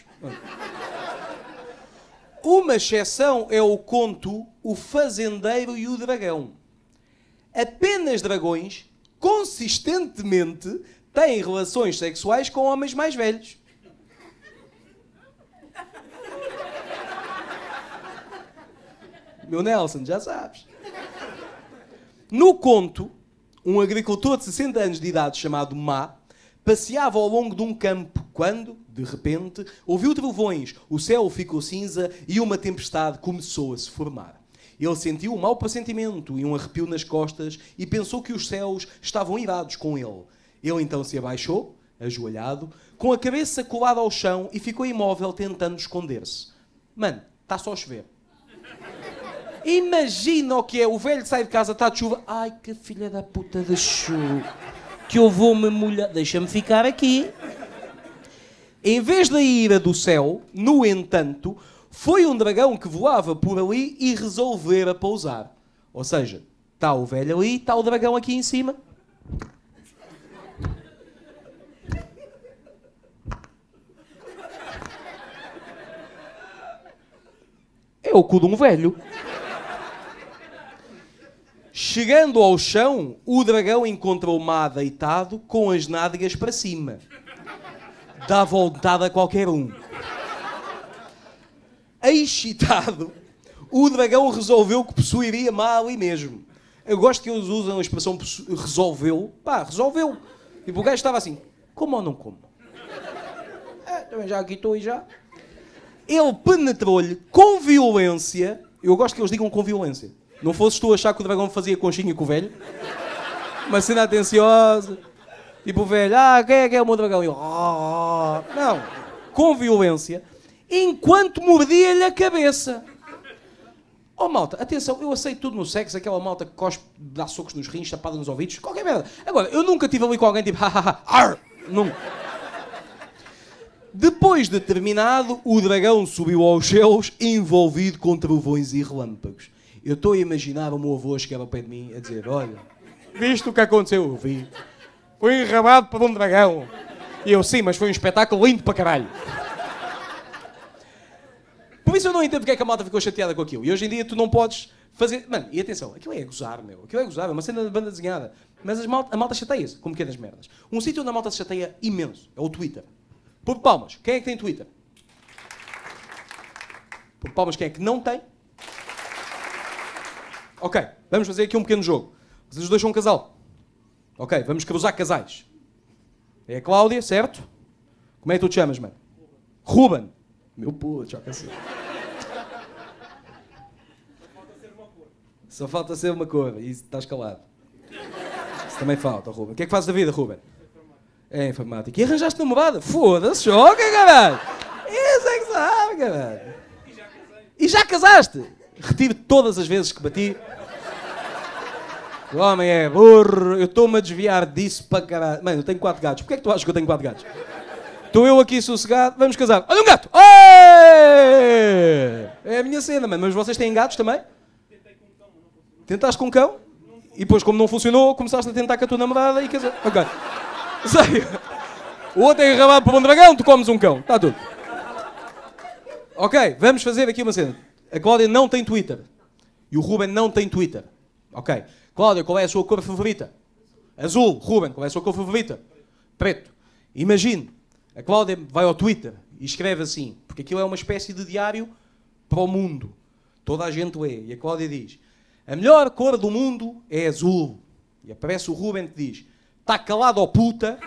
A: Uma exceção é o conto O Fazendeiro e o Dragão. Apenas dragões, consistentemente, têm relações sexuais com homens mais velhos. Meu Nelson, já sabes. No conto, um agricultor de sessenta anos de idade chamado Ma passeava ao longo de um campo quando, de repente, ouviu trovões, o céu ficou cinza e uma tempestade começou a se formar. Ele sentiu um mau pressentimento e um arrepio nas costas e pensou que os céus estavam irados com ele. Ele então se abaixou, ajoelhado, com a cabeça colada ao chão e ficou imóvel tentando esconder-se. Mano, está só a chover. Imagina o que é, o velho sai de casa, está de chuva. Ai, que filha da puta de chuva, que eu vou me molhar. Deixa-me ficar aqui. Em vez da ira do céu, no entanto, foi um dragão que voava por ali e resolvera pousar. Ou seja, está o velho ali, está o dragão aqui em cima. É o cu de um velho. Chegando ao chão, o dragão encontrou Ma deitado com as nádegas para cima. Dá vontade a qualquer um. Excitado, o dragão resolveu que possuiria Ma ali mesmo. Eu gosto que eles usam a expressão resolveu. Pá, resolveu. Tipo, o gajo estava assim, como ou não como? É, também já aqui estou e já. Ele penetrou-lhe com violência. Eu gosto que eles digam com violência. Não fosses tu achar que o dragão fazia conchinha com o velho? Uma cena atenciosa. Tipo o velho, ah, quem é que é o meu dragão? E eu, oh. Não, com violência. enquanto mordia-lhe a cabeça. Oh malta, atenção, eu aceito tudo no sexo, aquela malta que cospe, dá socos nos rins, chapada nos ouvidos, qualquer merda. Agora, eu nunca estive ali com alguém tipo, hahaha, ar, nunca. Depois de terminado, o dragão subiu aos céus, envolvido com trovões e relâmpagos. Eu estou a imaginar o meu avô chegar ao pé de mim a dizer, olha, viste o que aconteceu? Eu vi. Foi enrabado por um dragão. E eu, sim, mas foi um espetáculo lindo para caralho. Por isso eu não entendo porque é que a malta ficou chateada com aquilo. E hoje em dia tu não podes fazer... Mano, e atenção, aquilo é gozar, meu. Aquilo é gozar, é uma cena de banda desenhada. Mas as malta, a malta chateia-se com pequenas merdas. Um sítio onde a malta se chateia imenso é o Twitter. Por palmas, quem é que tem Twitter? Por palmas, quem é que não tem? Ok, vamos fazer aqui um pequeno jogo. Vocês os dois são um casal. Ok, vamos cruzar casais. É a Cláudia, certo? Como é que tu te chamas, mano? Ruben. Meu puto, já cansei. Só falta ser uma cor. E estás calado. Isso também falta, Ruben. O que é que fazes da vida, Ruben? É informática. E arranjaste namorada? Foda-se, choca, caralho! Isso é que sabe, caralho! E já casei. E já casaste? Retiro todas as vezes que bati. O homem é burro. Eu estou-me a desviar disso para caralho. Mano, eu tenho quatro gatos. Porquê é que tu achas que eu tenho quatro gatos? Estou eu aqui sossegado. Vamos casar. Olha um gato! Oi! É a minha cena, mano. Mas vocês têm gatos também? Tentei com um cão, mas não funcionou. Tentaste com um cão? E depois, como não funcionou, começaste a tentar com a tua namorada e casar. Ok. Sei. O outro é enrabado por um dragão, tu comes um cão. Está tudo. Ok, vamos fazer aqui uma cena. A Cláudia não tem Twitter. E o Ruben não tem Twitter. Ok. Cláudia, qual é a sua cor favorita? Azul. Ruben, qual é a sua cor favorita? Preto. Imagine, a Cláudia vai ao Twitter e escreve assim, porque aquilo é uma espécie de diário para o mundo. Toda a gente lê. E a Cláudia diz, a melhor cor do mundo é azul. E aparece o Ruben que diz, está calado, ó puta.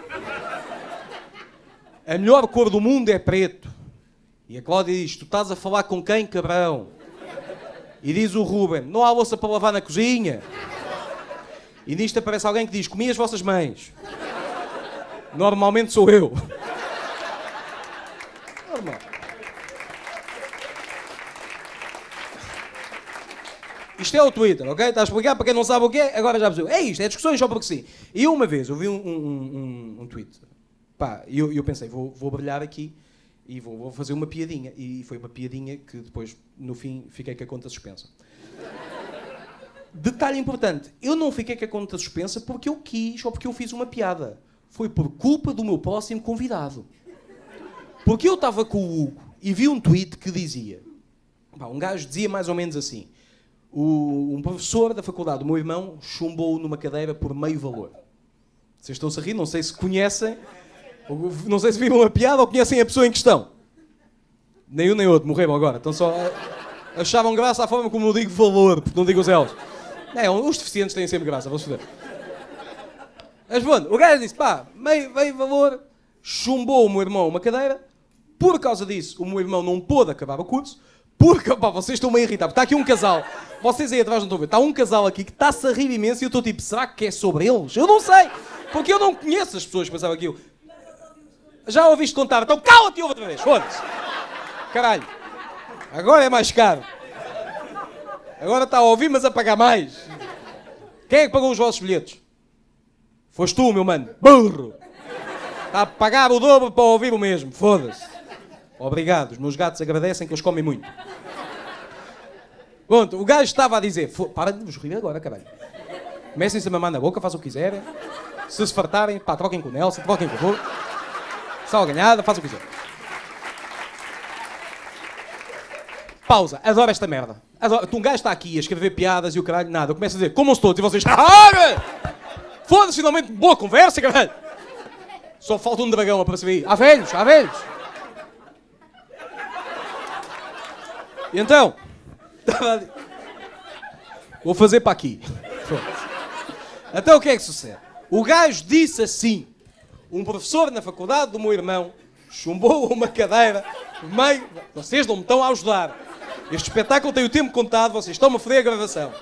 A: A melhor cor do mundo é preto. E a Cláudia diz, tu estás a falar com quem, cabrão? E diz o Ruben, não há louça para lavar na cozinha. E nisto aparece alguém que diz, comi as vossas mães. Normalmente sou eu. Normal. Isto é o Twitter, ok? Está a explicar para quem não sabe o que é, agora já percebeu. É isto, é discussões só porque sim. E uma vez eu vi um, um, um, um tweet, pá, e eu, eu pensei, vou, vou brilhar aqui e vou, vou fazer uma piadinha. E foi uma piadinha que depois, no fim, fiquei com a conta suspensa. Detalhe importante, eu não fiquei com a conta suspensa porque eu quis ou porque eu fiz uma piada. Foi por culpa do meu próximo convidado. Porque eu estava com o Hugo e vi um tweet que dizia, pá, um gajo dizia mais ou menos assim, o, um professor da faculdade do meu irmão chumbou numa cadeira por meio valor. Vocês estão-se a rir, não sei se conhecem, não sei se viram a piada ou conhecem a pessoa em questão. Nem um nem outro, morreram agora. Então só achavam graça à forma como eu digo valor, porque não digo os elos. É, os deficientes têm sempre graça, vou-se foder. Mas bom, o gajo disse, pá, meio, meio valor, chumbou o meu irmão uma cadeira, por causa disso o meu irmão não pôde acabar o curso, porque, pá, vocês estão meio irritados, está aqui um casal, vocês aí atrás não estão a ver, está um casal aqui que está-se a rir imenso e eu estou tipo, será que é sobre eles? Eu não sei, porque eu não conheço as pessoas que pensavam aquilo. Já ouviste contar, então cala-te outra vez, foda-se. Caralho, agora é mais caro. Agora está a ouvir, mas a pagar mais. Quem é que pagou os vossos bilhetes? Foste tu, meu mano. Burro. Está a pagar o dobro para ouvir o mesmo. Foda-se. Obrigado. Os meus gatos agradecem que eles comem muito. Pronto, o gajo estava a dizer... Para de vos rir agora, caralho. Comecem-se a mamar na boca, façam o que quiserem. Se se fartarem, pá, troquem com o Nelson, troquem com o Rô. Sal ganhada, façam o que quiserem. Pausa. Adoro esta merda. Adoro. Um gajo está aqui a escrever piadas e o caralho, nada. Eu começo a dizer, comam-se todos, e vocês... Foda-se, finalmente, boa conversa, caralho. Só falta um dragão a aparecer aí. Há velhos, há velhos. E então... Vou fazer para aqui. Então o que é que sucede? O gajo disse assim, um professor na faculdade do meu irmão chumbou uma cadeira meio... Vocês não me estão a ajudar. Este espetáculo tem o tempo contado, vocês estão-me a foder a gravação.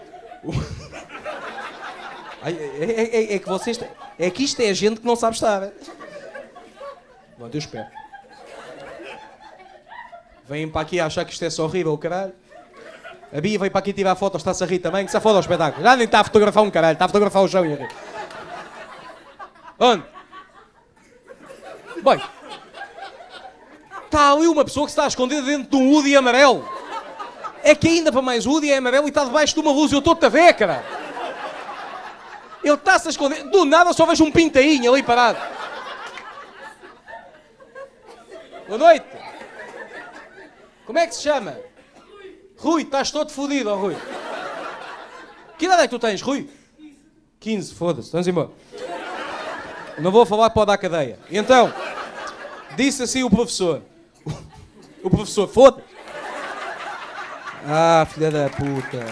A: É, é, é, é que vocês... É que isto é gente que não sabe estar. Bom, eu espero. Vêm para aqui a achar que isto é só rir ou caralho. A Bia veio para aqui tirar fotos, está-se a rir também, que se foda ao espetáculo. Já nem está a fotografar um caralho, está a fotografar o chão e a rir. Onde? Bem, está ali uma pessoa que se está a esconder dentro de um Woody amarelo. É que ainda para mais o Woody é amarelo e está debaixo de uma luz e eu estou-te a ver, caralho. Ele está-se a esconder. Do nada só vejo um pintainho ali parado. Boa noite. Como é que se chama? Rui, estás todo fodido, ó Rui. Que idade é que tu tens, Rui? quinze, foda-se, vamos embora. Não vou falar, pode dar cadeia. Então, disse assim o professor. O professor, foda-se. Ah, filha da puta.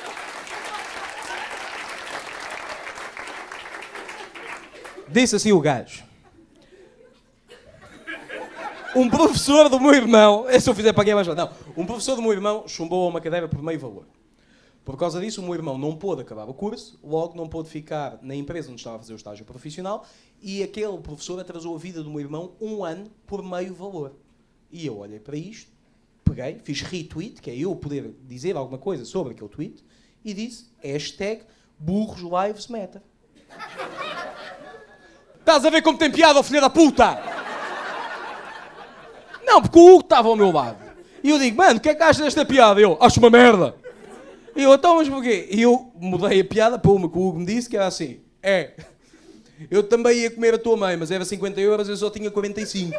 A: Disse assim o gajo. Um professor do meu irmão... Se eu fizer paguei mais... Não. Um professor do meu irmão chumbou a uma cadeira por meio valor. Por causa disso, o meu irmão não pôde acabar o curso, logo não pôde ficar na empresa onde estava a fazer o estágio profissional e aquele professor atrasou a vida do meu irmão um ano por meio valor. E eu olhei para isto, peguei, fiz retweet, que é eu poder dizer alguma coisa sobre aquele tweet, e disse hashtag burros lives matter. Estás a ver como tem piada, ó filha da puta? Não, porque o Hugo estava ao meu lado. E eu digo, mano, o que é que achas desta piada? Eu, acho uma merda. E eu, então, mas porquê? E eu mudei a piada para uma que o Hugo me disse, que era assim, é, eu também ia comer a tua mãe, mas era cinquenta euros, eu só tinha quarenta e cinco.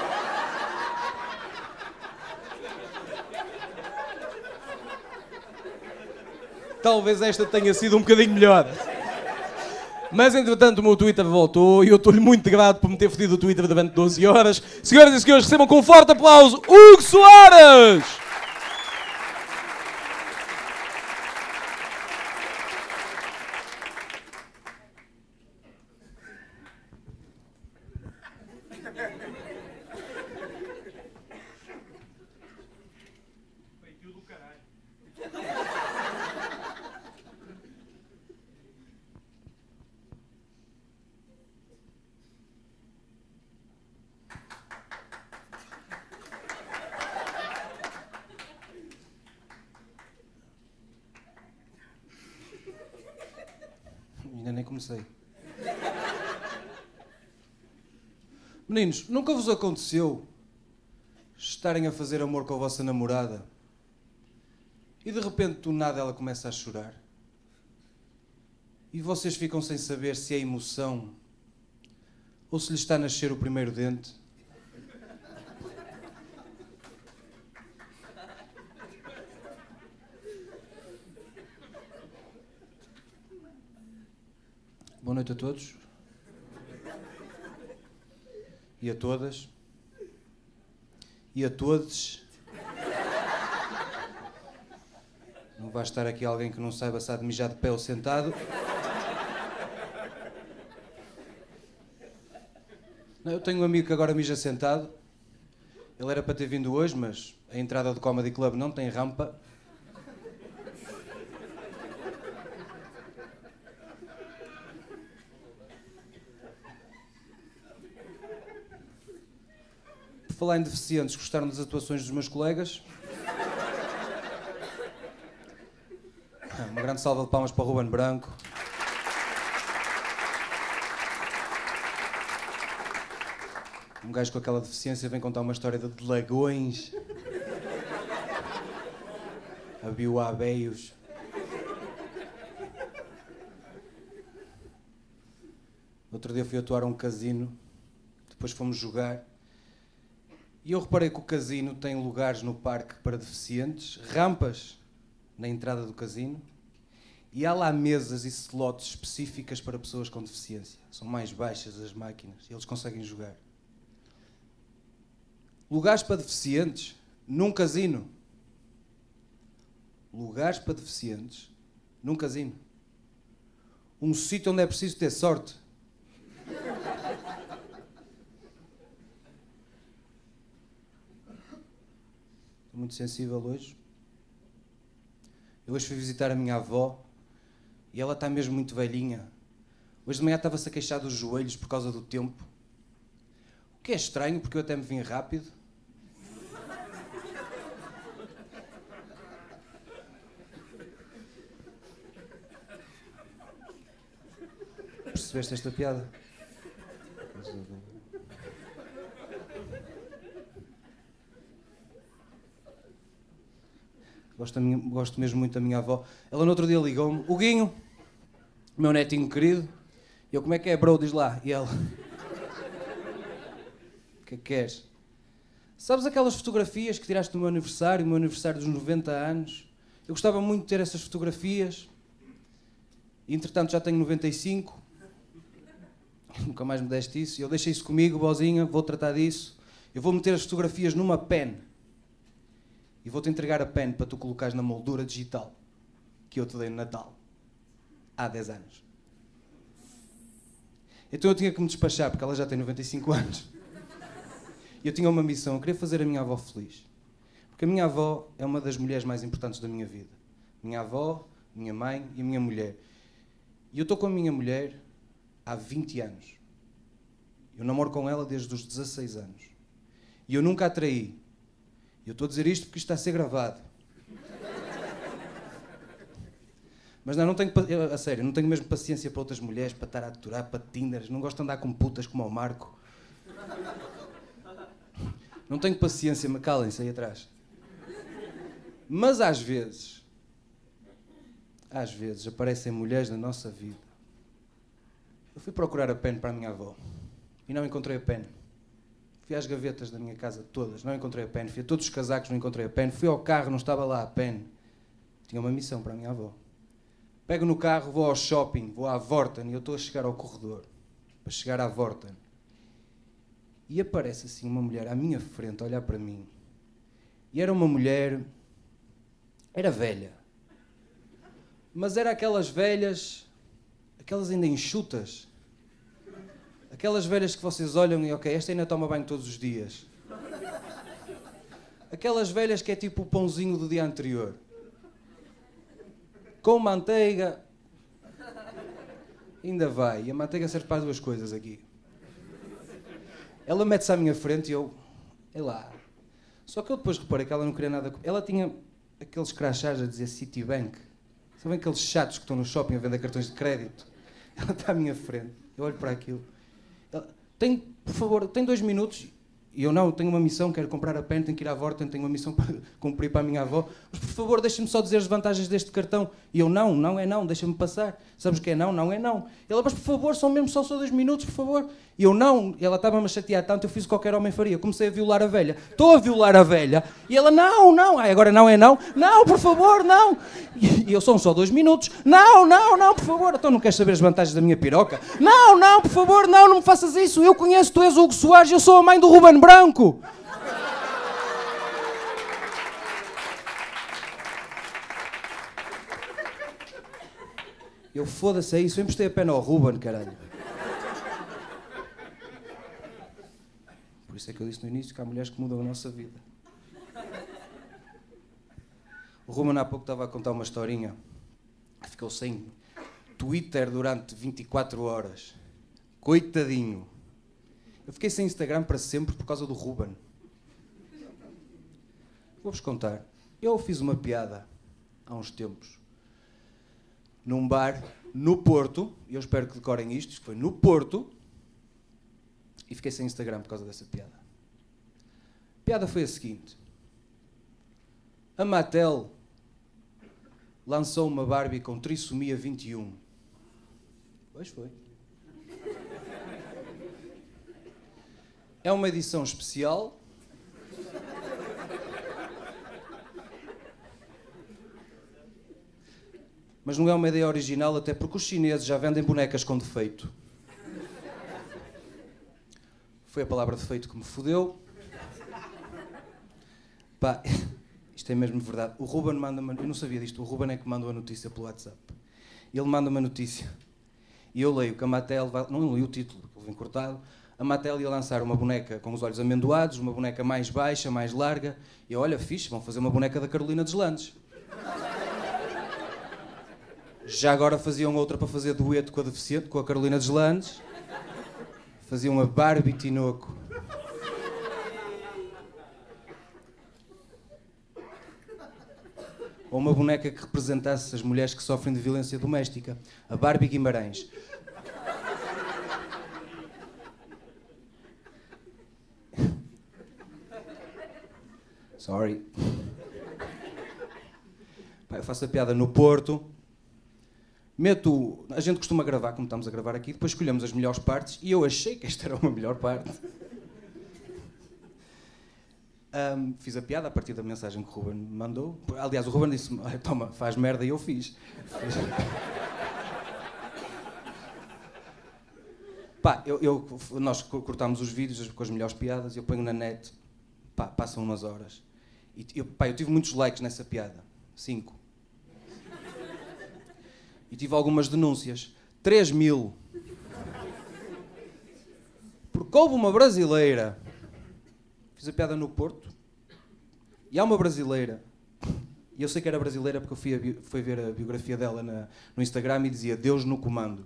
A: Talvez esta tenha sido um bocadinho melhor. Mas, entretanto, o meu Twitter voltou e eu estou-lhe muito grato por me ter fodido o Twitter durante doze horas. Senhoras e senhores, recebam com um forte aplauso Hugo Soares! Ainda nem comecei. Meninos, nunca vos aconteceu estarem a fazer amor com a vossa namorada e de repente do nada ela começa a chorar e vocês ficam sem saber se é emoção ou se lhe está a nascer o primeiro dente? Boa noite a todos e a todas e a todos. Não vai estar aqui alguém que não saiba se há de mijar de pé ou sentado. Não, eu tenho um amigo que agora mija sentado. Ele era para ter vindo hoje, mas a entrada do Comedy Club não tem rampa. Por falar em deficientes, gostaram das atuações dos meus colegas? Uma grande salva de palmas para o Ruben Branco. Um gajo com aquela deficiência vem contar uma história de lagões. Abiu abeios. Outro dia fui atuar a um casino, depois fomos jogar. E eu reparei que o casino tem lugares no parque para deficientes, rampas na entrada do casino, e há lá mesas e slots específicas para pessoas com deficiência. São mais baixas as máquinas e eles conseguem jogar. Lugares para deficientes num casino. Lugares para deficientes num casino. Um sítio onde é preciso ter sorte. Muito sensível hoje. Eu hoje fui visitar a minha avó e ela está mesmo muito velhinha. Hoje de manhã estava-se a queixar dos joelhos por causa do tempo. O que é estranho, porque eu até me vim rápido.
D: percebeste esta piada? Gosto, da minha, gosto mesmo muito da minha avó. Ela no outro dia ligou-me, o Guinho, meu netinho querido, e eu, como é que é, bro? Diz lá. E ela, o que é que queres? Sabes aquelas fotografias que tiraste do meu aniversário, o meu aniversário dos noventa anos? Eu gostava muito de ter essas fotografias. E, entretanto, já tenho noventa e cinco. Nunca mais me deste isso. Eu deixei isso comigo, bozinha, vou tratar disso. Eu vou meter as fotografias numa pen. E vou-te entregar a pen para tu colocares na moldura digital que eu te dei no Natal. Há dez anos. Então eu tinha que me despachar, porque ela já tem noventa e cinco anos. E eu tinha uma missão, eu queria fazer a minha avó feliz. Porque a minha avó é uma das mulheres mais importantes da minha vida. Minha avó, minha mãe e a minha mulher. E eu estou com a minha mulher há vinte anos. Eu namoro com ela desde os dezasseis anos. E eu nunca a traí. E eu estou a dizer isto porque isto está a ser gravado. Mas não, não tenho, a sério, não tenho mesmo paciência para outras mulheres, para estar a aturar, para Tinders. Não gosto de andar com putas como o Marco. Não tenho paciência, mas calem-se aí atrás. Mas às vezes, às vezes aparecem mulheres na nossa vida. Eu fui procurar a pen para a minha avó e não encontrei a pen. Fui às gavetas da minha casa todas, não encontrei a pen. Fui a todos os casacos, não encontrei a pen. Fui ao carro, não estava lá a pen. Tinha uma missão para a minha avó. Pego no carro, vou ao shopping, vou à Vorten e eu estou a chegar ao corredor. Para chegar à Vorten. E aparece assim uma mulher à minha frente a olhar para mim. E era uma mulher... Era velha. Mas era aquelas velhas... Aquelas ainda enxutas. Aquelas velhas que vocês olham e, ok, esta ainda toma banho todos os dias. Aquelas velhas que é tipo o pãozinho do dia anterior. Com manteiga. Ainda vai. E a manteiga serve para duas coisas aqui. Ela mete-se à minha frente e eu... É lá. Só que eu depois reparei que ela não queria nada... Ela tinha aqueles crachás a dizer Citibank. Sabem aqueles chatos que estão no shopping a vender cartões de crédito? Ela está à minha frente. Eu olho para aquilo. Ela, tem, por favor, tem dois minutos. E eu não, tenho uma missão, quero comprar a pen, tenho que ir à Vorten, tenho uma missão para cumprir para a minha avó. Mas, por favor, deixa-me só dizer as vantagens deste cartão. E eu, não, não é não, deixa-me passar. Sabes o que é não? Não é não. E ela, mas por favor, são mesmo só, só dois minutos, por favor. E eu, não. E ela estava-me a chatear tanto, eu fiz o que qualquer homem faria. Comecei a violar a velha. Estou a violar a velha. E ela, não, não. Ah, agora não é não. Não, por favor, não. E eu, são só dois minutos. Não, não, não, por favor. Então não queres saber as vantagens da minha piroca? Não, não, por favor, não, não me faças isso. Eu conheço, tu és o Hugo Soares, eu sou a mãe do Ruben Branco. Eu, foda-se, é isso. Eu emprestei a pena ao Ruben, caralho. Por isso é que eu disse no início que há mulheres que mudam a nossa vida. O Ruben há pouco estava a contar uma historinha que ficou sem Twitter durante vinte e quatro horas. Coitadinho. Eu fiquei sem Instagram para sempre por causa do Ruben. Vou-vos contar. Eu fiz uma piada há uns tempos. Num bar no Porto, e eu espero que decorem isto, isto foi no Porto, e fiquei sem Instagram por causa dessa piada. A piada foi a seguinte. A Mattel lançou uma Barbie com trissomia vinte e um. Pois foi. É uma edição especial. Mas não é uma ideia original, até porque os chineses já vendem bonecas com defeito. Foi a palavra defeito que me fodeu. Pá, isto é mesmo verdade. O Ruben manda-me... Eu não sabia disto. O Ruben é que manda a notícia pelo WhatsApp. Ele manda-me a notícia. E eu leio que a Mattel... Vai... Não li o título, porque ele vem cortado. A Mattel ia lançar uma boneca com os olhos amendoados, uma boneca mais baixa, mais larga. E eu, olha, fixe, vão fazer uma boneca da Carolina Deslandes. Já agora faziam outra para fazer dueto com a deficiente, com a Carolina Deslandes. Faziam uma Barbie Tinoco. Ou uma boneca que representasse as mulheres que sofrem de violência doméstica. A Barbie Guimarães. Sorry. Pá, eu faço a piada no Porto. Meto... A gente costuma gravar, como estamos a gravar aqui, depois escolhemos as melhores partes e eu achei que esta era uma melhor parte. Um, fiz a piada a partir da mensagem que o Ruben me mandou. Aliás, o Ruben disse-me, toma, faz merda, e eu fiz. fiz. Pá, eu, eu, nós cortámos os vídeos com as melhores piadas, eu ponho na net, pá, passam umas horas. E eu, pá, eu tive muitos likes nessa piada. Cinco. E tive algumas denúncias. Três mil. Porque houve uma brasileira. Fiz a piada no Porto. E há uma brasileira. E eu sei que era brasileira porque eu fui, a, fui ver a biografia dela na, no Instagram e dizia Deus no comando.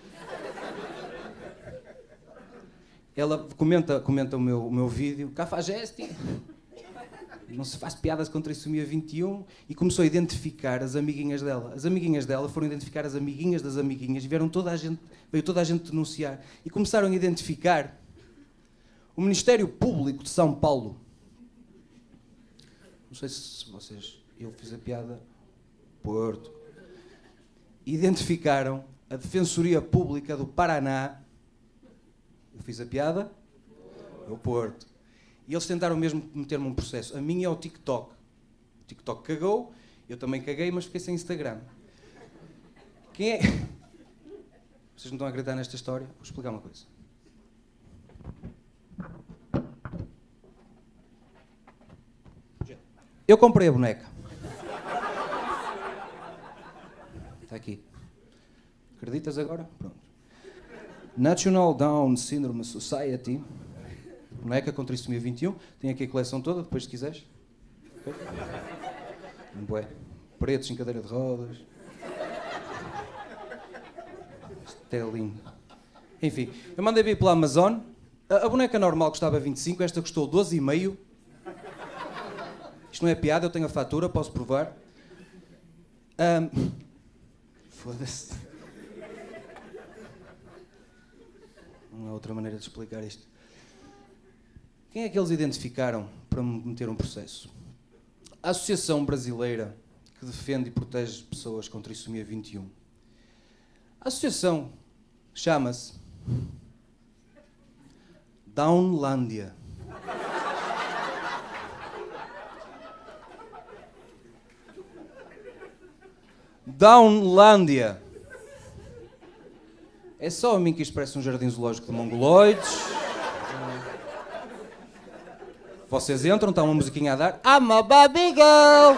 D: Ela comenta, comenta o, meu, o meu vídeo. Cafajeste. Não se faz piadas com trissomia vinte e um e começou a identificar as amiguinhas dela. As amiguinhas dela foram identificar as amiguinhas das amiguinhas e vieram toda a gente, veio toda a gente denunciar e começaram a identificar o Ministério Público de São Paulo. Não sei se vocês... Eu fiz a piada... Porto. Identificaram a Defensoria Pública do Paraná. Eu fiz a piada... No Porto. E eles tentaram mesmo meter-me um processo. A minha é o TikTok. O TikTok cagou, eu também caguei, mas fiquei sem Instagram. Quem é... Vocês não estão a acreditar nesta história? Vou explicar uma coisa. Eu comprei a boneca. Está aqui. Acreditas agora? Pronto. National Down Syndrome Society. Boneca com trissomia vinte e um. Tem aqui a coleção toda, depois se quiseres. Okay? Um bué. Pretos em cadeira de rodas. Isto é lindo. Enfim, eu mandei vir pela Amazon. A, a boneca normal custava vinte e cinco, esta custou doze e meio. Isto não é piada, eu tenho a fatura, posso provar. Um... Foda-se. Não há outra maneira de explicar isto. Quem é que eles identificaram para me meter um processo? A Associação Brasileira que defende e protege pessoas com trissomia vinte e um. A associação chama-se Downlândia. Downlândia. É só a mim que isto parece um jardim zoológico de mongoloides. Vocês entram, está uma musiquinha a dar. I'm a baby girl.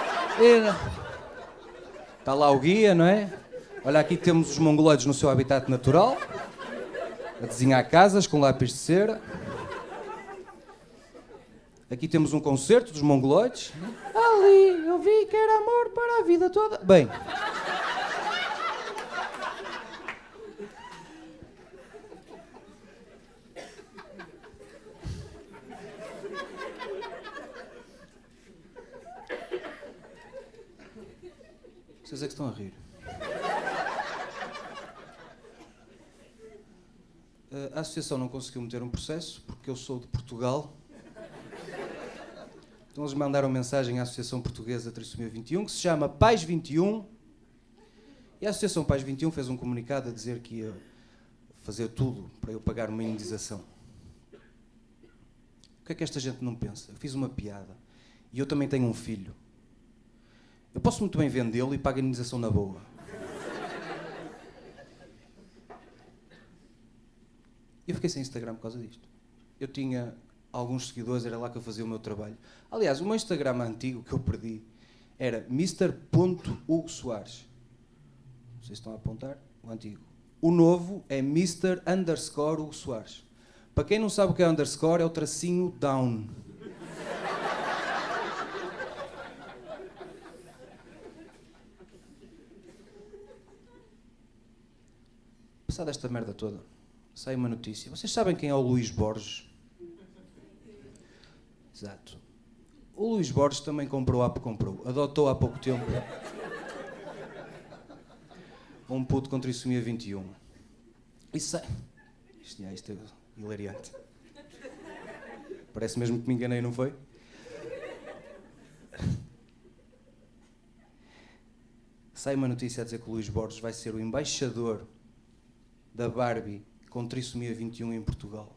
D: Está lá o guia, não é? Olha, aqui temos os mongoloides no seu habitat natural. A desenhar casas com lápis de cera. Aqui temos um concerto dos mongoloides. Ali, eu vi que era amor para a vida toda. Bem... Vocês é que estão a rir. A associação não conseguiu meter um processo porque eu sou de Portugal. Então eles mandaram mensagem à Associação Portuguesa de Trissomia vinte e um, que se chama Pais vinte e um. E a Associação Pais vinte e um fez um comunicado a dizer que ia fazer tudo para eu pagar uma indenização. O que é que esta gente não pensa? Eu fiz uma piada e eu também tenho um filho. Eu posso muito bem vendê-lo e pagar a indenização na boa. Eu fiquei sem Instagram por causa disto. Eu tinha alguns seguidores, era lá que eu fazia o meu trabalho. Aliás, o meu Instagram antigo que eu perdi era mister Hugo Soares. Vocês estão a apontar? O antigo. O novo é mister underscore Hugo Soares. Para quem não sabe o que é underscore, é o tracinho down. Passada esta merda toda, sai uma notícia. Vocês sabem quem é o Luís Borges? Exato. O Luís Borges também comprou há pouco comprou. Adotou há pouco tempo um puto com trissomia vinte e um. Isso é... Isto, isto é hilariante. Parece mesmo que me enganei, não foi? sai uma notícia a dizer que o Luís Borges vai ser o embaixador da Barbie com trissomia vinte e um em Portugal.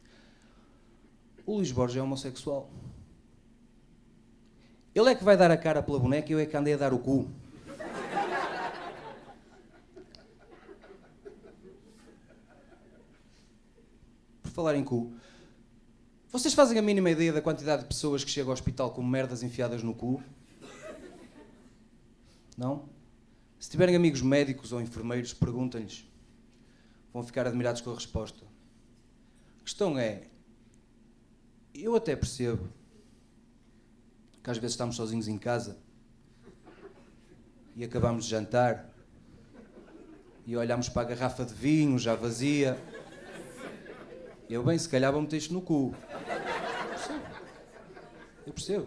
D: O Luís Borges é homossexual. Ele é que vai dar a cara pela boneca e eu é que andei a dar o cu. Por falar em cu, vocês fazem a mínima ideia da quantidade de pessoas que chegam ao hospital com merdas enfiadas no cu? Não? Se tiverem amigos médicos ou enfermeiros, perguntem-lhes. Vão ficar admirados com a resposta. A questão é, eu até percebo que às vezes estamos sozinhos em casa e acabamos de jantar e olhamos para a garrafa de vinho já vazia. Eu, bem, se calhar vou meter isto no cu. Eu percebo.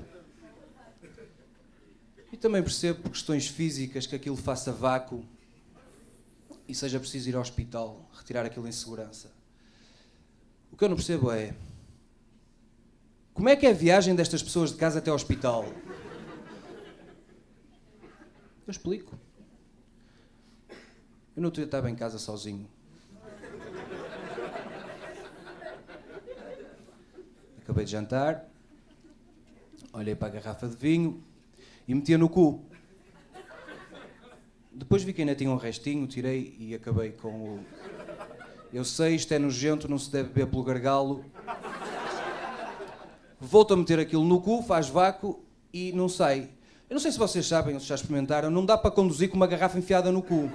D: E também percebo por questões físicas que aquilo faça vácuo e seja preciso ir ao hospital, retirar aquilo em segurança. O que eu não percebo é como é que é a viagem destas pessoas de casa até ao hospital? Eu explico. Eu não estava em casa sozinho. Acabei de jantar, olhei para a garrafa de vinho e metia no cu. Depois vi que ainda tinha um restinho, tirei e acabei com o... Eu sei, isto é nojento, não se deve beber pelo gargalo. Volto a meter aquilo no cu, faz vácuo e não sai. Eu não sei se vocês sabem ou se já experimentaram, não dá para conduzir com uma garrafa enfiada no cu.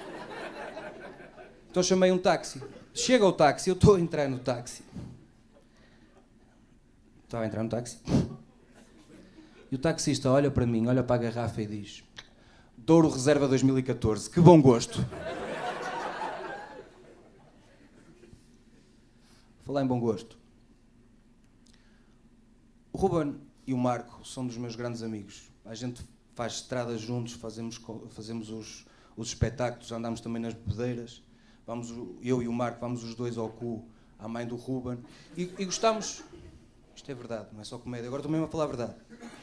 D: Então chamei um táxi. Chega o táxi, eu estou a entrar no táxi. Estava a entrar no táxi. E o taxista olha para mim, olha para a garrafa e diz: Douro Reserva dois mil e catorze, que bom gosto. Falar em bom gosto. O Ruben e o Marco são dos meus grandes amigos. A gente faz estradas juntos, fazemos, fazemos os, os espetáculos, andamos também nas bebedeiras. Vamos, eu e o Marco vamos os dois ao cu à mãe do Ruben. E, e gostamos... Isto é verdade, não é só comédia. Agora estou mesmo a falar a verdade.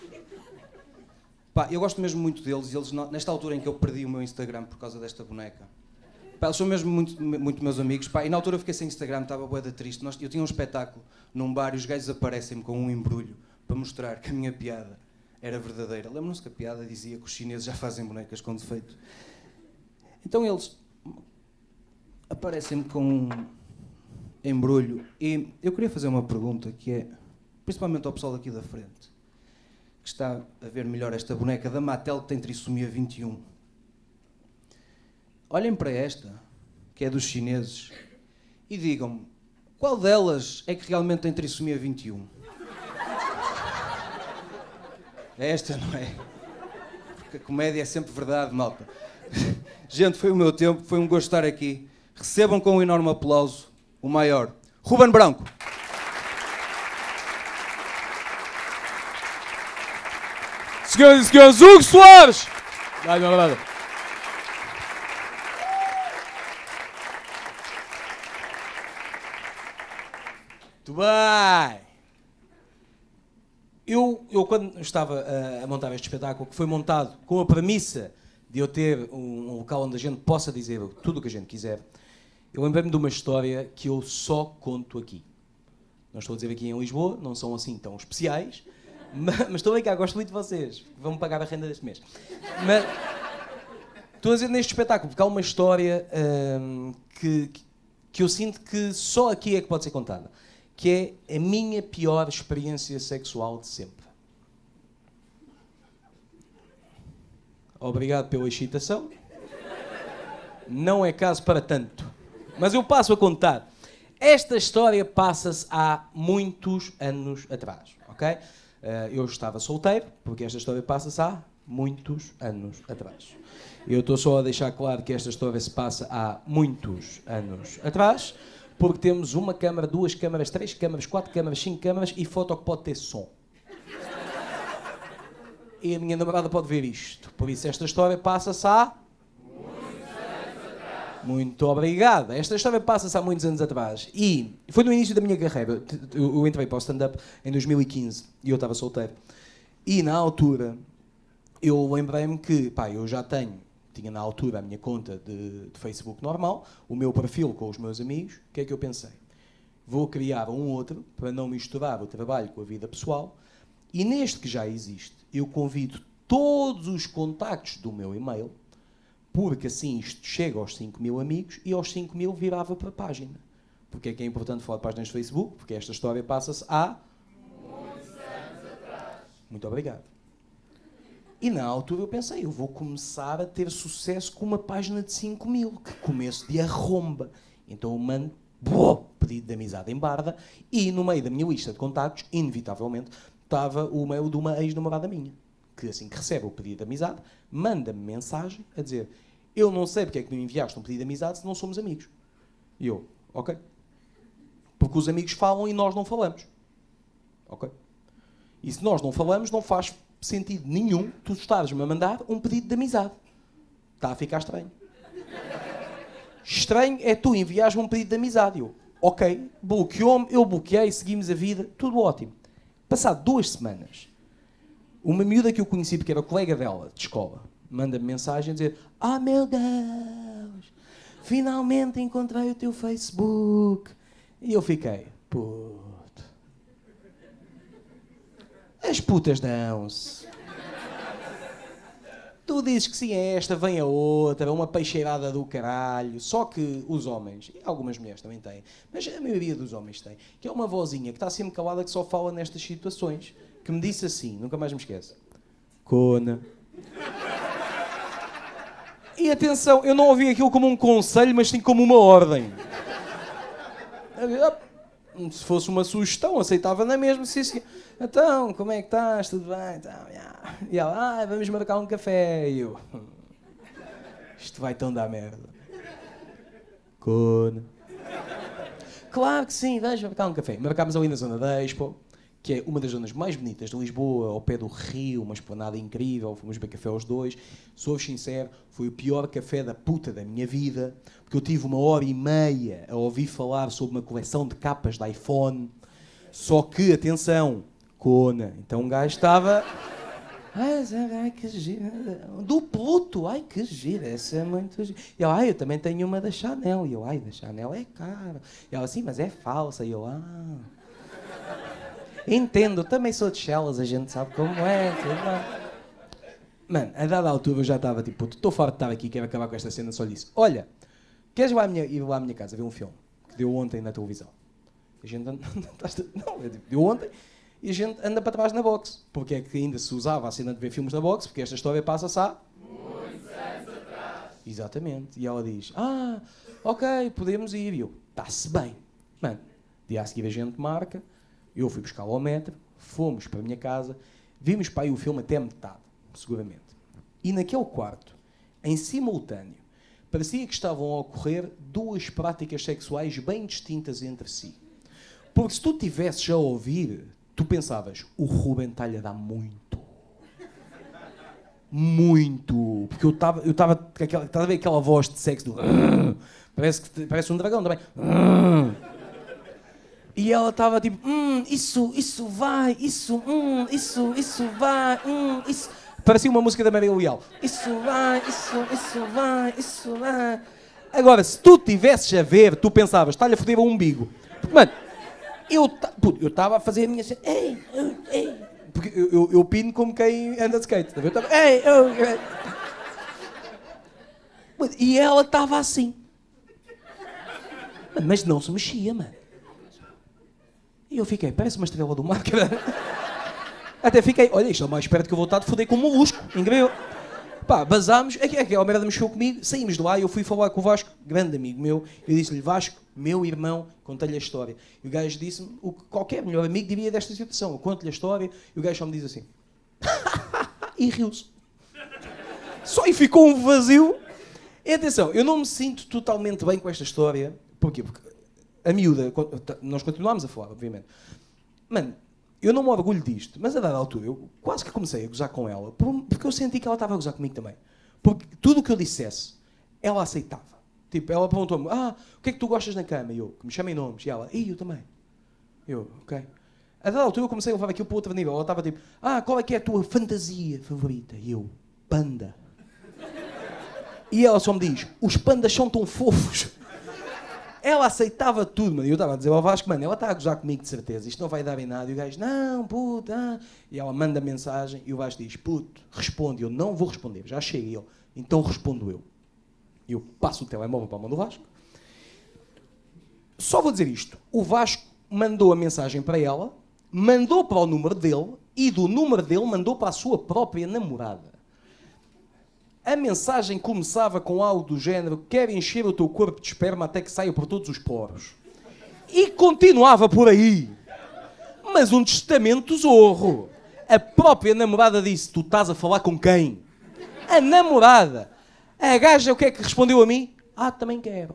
D: Pá, eu gosto mesmo muito deles. E eles, nesta altura em que eu perdi o meu Instagram por causa desta boneca, pá, eles são mesmo muito, muito meus amigos. Pá, e na altura eu fiquei sem Instagram, estava bué da triste. Nós, eu tinha um espetáculo num bar e os gajos aparecem-me com um embrulho para mostrar que a minha piada era verdadeira. Lembram-se que a piada dizia que os chineses já fazem bonecas com defeito. Então eles aparecem-me com um embrulho e eu queria fazer uma pergunta que é, principalmente ao pessoal aqui da frente, que está a ver melhor esta boneca da Mattel que tem trissomia vinte e um. Olhem para esta, que é dos chineses, e digam-me, qual delas é que realmente tem trissomia vinte e um? É esta, não é? Porque a comédia é sempre verdade, malta. Gente, foi o meu tempo, foi um gosto estar aqui. Recebam com um enorme aplauso o maior, Ruben Branco.
A: Senhoras e senhores, Hugo Soares! Dá-lhe uma verdade. Muito bem. Eu, eu, quando estava a, a montar este espetáculo, que foi montado com a premissa de eu ter um, um local onde a gente possa dizer tudo o que a gente quiser, eu lembrei-me de uma história que eu só conto aqui. Não estou a dizer aqui em Lisboa, não são assim tão especiais, mas, mas estou a brincar, gosto muito de vocês, vão-me pagar a renda deste mês. Mas estou a dizer neste espetáculo, porque há uma história hum, que, que eu sinto que só aqui é que pode ser contada, que é a minha pior experiência sexual de sempre. Obrigado pela excitação. Não é caso para tanto. Mas eu passo a contar. Esta história passa-se há muitos anos atrás, ok? Eu estava solteiro, porque esta história passa-se há muitos anos atrás. Eu estou só a deixar claro que esta história se passa há muitos anos atrás, porque temos uma câmara, duas câmaras, três câmaras, quatro câmaras, cinco câmaras e foto que pode ter som. E a minha namorada pode ver isto. Por isso esta história passa-se há... muitos anos atrás. Muito obrigado. Esta história passa-se há muitos anos atrás. E foi no início da minha carreira. Eu entrei para o stand-up em dois mil e quinze e eu estava solteiro. E na altura eu lembrei-me que, pá, eu já tenho tinha na altura a minha conta de, de Facebook normal, o meu perfil com os meus amigos, o que é que eu pensei? Vou criar um outro para não misturar o trabalho com a vida pessoal e neste que já existe, eu convido todos os contactos do meu e-mail, porque assim isto chega aos cinco mil amigos e aos cinco mil virava para a página. Porque é que é importante falar de páginas de Facebook? Porque esta história passa-se há... muitos anos atrás. Muito obrigado. E na altura eu pensei, eu vou começar a ter sucesso com uma página de cinco mil, que começo de arromba. Então eu mando, boh, pedido de amizade em barda, e no meio da minha lista de contactos, inevitavelmente, estava o e-mail de uma ex-namorada minha, que assim que recebe o pedido de amizade, manda-me mensagem a dizer, eu não sei porque é que me enviaste um pedido de amizade se não somos amigos. E eu, ok. Porque os amigos falam e nós não falamos. Ok. E se nós não falamos, não faz sentido nenhum tu estares-me a mandar um pedido de amizade. Está a ficar estranho. Estranho é tu enviares-me um pedido de amizade. Eu, ok, bloqueou-me, eu bloqueei, seguimos a vida, tudo ótimo. Passado duas semanas, uma miúda que eu conheci, porque era colega dela de escola, manda-me mensagem a dizer, ah, meu Deus, finalmente encontrei o teu Facebook. E eu fiquei, puto. As putas dão-se. Tu dizes que sim é esta, vem a outra, uma peixeirada do caralho. Só que os homens, e algumas mulheres também têm, mas a maioria dos homens tem, que é uma vozinha que está sempre calada que só fala nestas situações, que me disse assim, nunca mais me esqueço. Cona. E atenção, eu não ouvi aquilo como um conselho, mas sim como uma ordem. Se fosse uma sugestão, aceitava na mesma. Sim, sim. Então, como é que estás? Tudo bem? Então, yeah. E ela, ah, vamos marcar um café. E eu, isto vai tão dar merda. Cona. Claro que sim, deixa marcar um café. Marcámos ali na zona da Expo, que é uma das zonas mais bonitas de Lisboa, ao pé do rio, uma esplanada incrível, fomos beber café aos dois. Sou sincero, foi o pior café da puta da minha vida, porque eu tive uma hora e meia a ouvir falar sobre uma coleção de capas de iPhone, só que, atenção, cona, então um gajo estava... Ai, ai, que gira, do Pluto, ai, que gira, essa é muito gira. E eu, ai, eu também tenho uma da Chanel, e eu, ai, da Chanel é cara. E ela, assim, mas é falsa, e eu, ah... Entendo, também sou de Chelas, a gente sabe como é. Mano, a dada altura eu já estava tipo, estou farto de estar aqui, quero acabar com esta cena, só lhe disse, olha, queres ir lá à minha, ir lá à minha casa ver um filme que deu ontem na televisão? A gente anda... Não, é tipo, deu ontem e a gente anda para trás na box. Porque é que ainda se usava a cena de ver filmes na box? Porque esta história passa-se há... muitos anos atrás. Exatamente. E ela diz, ah, ok, podemos ir. E eu, está-se bem. Mano, dia a seguir a gente marca. Eu fui buscar ao metro, fomos para a minha casa, vimos para aí o filme até metade, seguramente. E naquele quarto, em simultâneo, parecia que estavam a ocorrer duas práticas sexuais bem distintas entre si. Porque se tu tivesses a ouvir, tu pensavas, o Ruben está-lhe a dar muito. Muito. Porque eu estava eu estava com aquela, estava a ver aquela voz de sexo do... Parece, que, parece um dragão também. E ela estava tipo, hum, isso, isso vai, isso, hum, isso, isso vai, hum, isso... Parecia uma música da Maria Leal. Isso vai, isso, isso vai, isso vai... Agora, se tu estivesses a ver, tu pensavas, está-lhe a foder o umbigo. Porque, mano, eu estava a fazer a minha... Ei, ei, ei. Porque eu, eu, eu pino como quem anda de skate. Eu estava, ei, ei, ei. E ela estava assim. Mas não se mexia, mano. E eu fiquei, parece uma estrela do mar. Até fiquei, olha, isto é o mais perto que eu vou estar de foder com um molusco. Incrível. Pá, basámos, aquela merda mexeu comigo, saímos de lá e eu fui falar com o Vasco, grande amigo meu. Eu disse-lhe, Vasco, meu irmão, contei-lhe a história. E o gajo disse-me o que qualquer melhor amigo diria desta situação. Eu conto-lhe a história e o gajo só me diz assim. E riu-se. Só e ficou um vazio. E atenção, eu não me sinto totalmente bem com esta história. Porquê? Porque a miúda, nós continuámos a falar, obviamente. Mano, eu não me orgulho disto, mas a dada altura eu quase que comecei a gozar com ela, porque eu senti que ela estava a gozar comigo também. Porque tudo o que eu dissesse, ela aceitava. Tipo, ela perguntou-me, ah, o que é que tu gostas na cama? E eu, que me chamem nomes. E ela, e eu também. Eu, ok. A dada altura eu comecei a levar aquilo para outro nível. Ela estava tipo, ah, qual é que é a tua fantasia favorita? E eu, panda. E ela só me diz, os pandas são tão fofos. Ela aceitava tudo, mano. E eu estava a dizer ao Vasco, mano, ela está a gozar comigo de certeza, isto não vai dar em nada. E o gajo, não, puto, ah. E ela manda mensagem e o Vasco diz, puto, responde. Eu não vou responder, já chega. E eu, então respondo eu. E eu passo o telemóvel para a mão do Vasco. Só vou dizer isto. O Vasco mandou a mensagem para ela, mandou para o número dele e do número dele mandou para a sua própria namorada. A mensagem começava com algo do género: quero encher o teu corpo de esperma até que saia por todos os poros. E continuava por aí. Mas um testamento zorro. A própria namorada disse: tu estás a falar com quem? A namorada. A gaja o que é que respondeu a mim? Ah, também quero.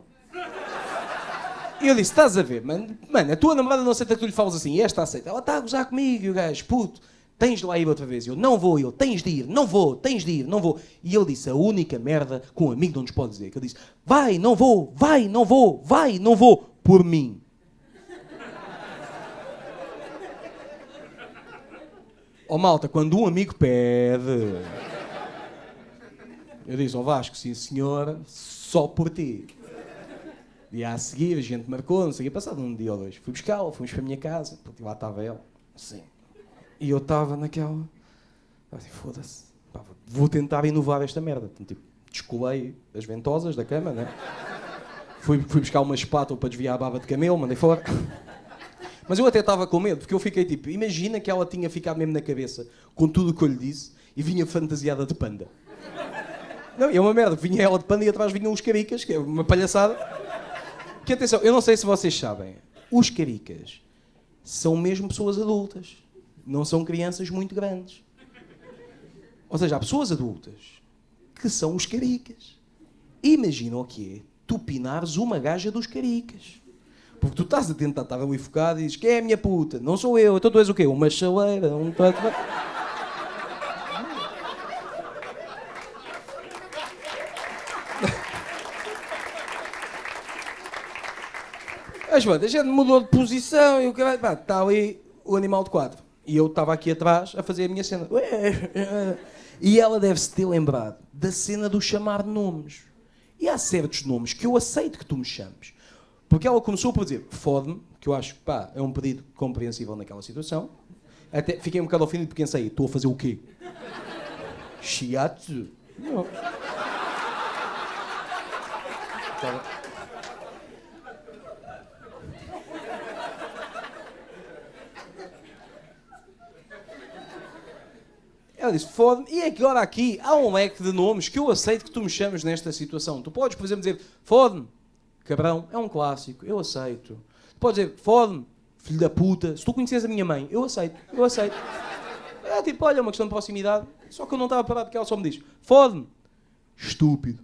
A: E eu disse: estás a ver, mano? Mano, a tua namorada não aceita que tu lhe fales assim. E esta aceita. Ela está a gozar comigo. E o gajo: puto, tens de lá ir outra vez. Eu: não vou. Eu: tens de ir. Não vou. Tens de ir. Não vou. E ele disse a única merda que um amigo não nos pode dizer. Que eu disse: vai, não vou. Vai, não vou. Vai, não vou. Por mim. Ó, malta, quando um amigo pede... Eu disse ao Vasco: sim senhora, só por ti. E a seguir a gente marcou, não sei o que, passado um dia ou dois. Fui buscá-la, fomos para a minha casa, porque lá estava ela. Assim. E eu estava naquela... Eu disse: foda-se, pá, vou tentar inovar esta merda. Então, tipo, descolei as ventosas da cama, né? Fui, fui buscar uma espátula para desviar a baba de camelo, mandei fora. Mas eu até estava com medo, porque eu fiquei tipo... Imagina que ela tinha ficado mesmo na cabeça com tudo o que eu lhe disse e vinha fantasiada de panda. Não, é uma merda. Vinha ela de panda e atrás vinham os caricas, que é uma palhaçada. Que atenção, eu não sei se vocês sabem, os caricas são mesmo pessoas adultas. Não são crianças muito grandes. Ou seja, há pessoas adultas que são os caricas. Imagina o que é tu pinares uma gaja dos caricas. Porque tu estás a tentar estar ali focado e dizes: quem é a minha puta? Não sou eu. Então tu és o quê? Uma chaleira, um... Mas, mano, a gente mudou de posição e o caralho... Pá, está ali o animal de quadro. E eu estava aqui atrás a fazer a minha cena. E ela deve-se ter lembrado da cena do chamar de nomes. E há certos nomes que eu aceito que tu me chames. Porque ela começou por dizer: fode-me, que eu acho que, pá, é um pedido compreensível naquela situação. Até fiquei um bocado ofendido porque pensei: estou a fazer o quê? Shiatsu? Não. Estava... Ela disse: fode-me. E agora aqui há um leque de nomes que eu aceito que tu me chames nesta situação. Tu podes, por exemplo, dizer: fode-me, cabrão, é um clássico, eu aceito. Tu podes dizer: fode-me, filho da puta. Se tu conheces a minha mãe, eu aceito, eu aceito. É tipo, olha, é uma questão de proximidade. Só que eu não estava parado porque ela só me diz: fode-me, estúpido.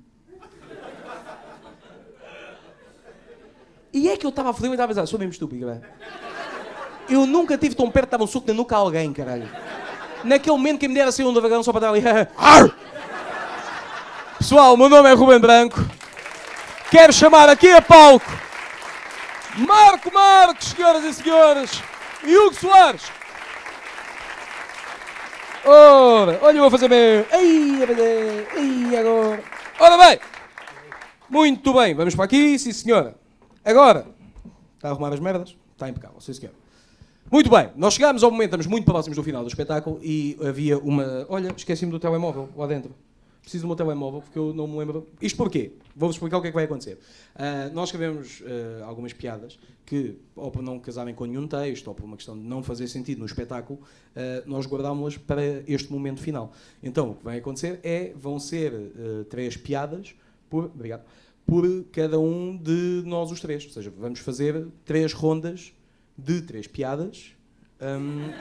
A: E é que eu estava a foder e estava a pensar: sou mesmo estúpido, velho. Eu nunca tive tão perto de dar um soco na nuca a alguém, caralho. Naquele momento que me dera sair um dragão só para dar ali... Pessoal, o meu nome é Ruben Branco. Quero chamar aqui a palco Marco Marques, senhoras e senhores, e Hugo Soares. Ora, olha, eu vou fazer bem. Ai, a fazer. Ai, agora. Ora bem. Muito bem, vamos para aqui, sim senhora. Agora, está a arrumar as merdas? Está impecável, sim senhora. Muito bem, nós chegámos ao momento, estamos muito próximos do final do espetáculo e havia uma... Olha, esqueci-me do telemóvel lá dentro. Preciso do meu telemóvel porque eu não me lembro... Isto porquê? Vou-vos explicar o que é que vai acontecer. Uh, nós escrevemos uh, algumas piadas que, ou por não casarem com nenhum texto, ou por uma questão de não fazer sentido no espetáculo, uh, nós guardámos-las para este momento final. Então, o que vai acontecer é, vão ser uh, três piadas por... Obrigado. Por cada um de nós os três. Ou seja, vamos fazer três rondas de três piadas. Um...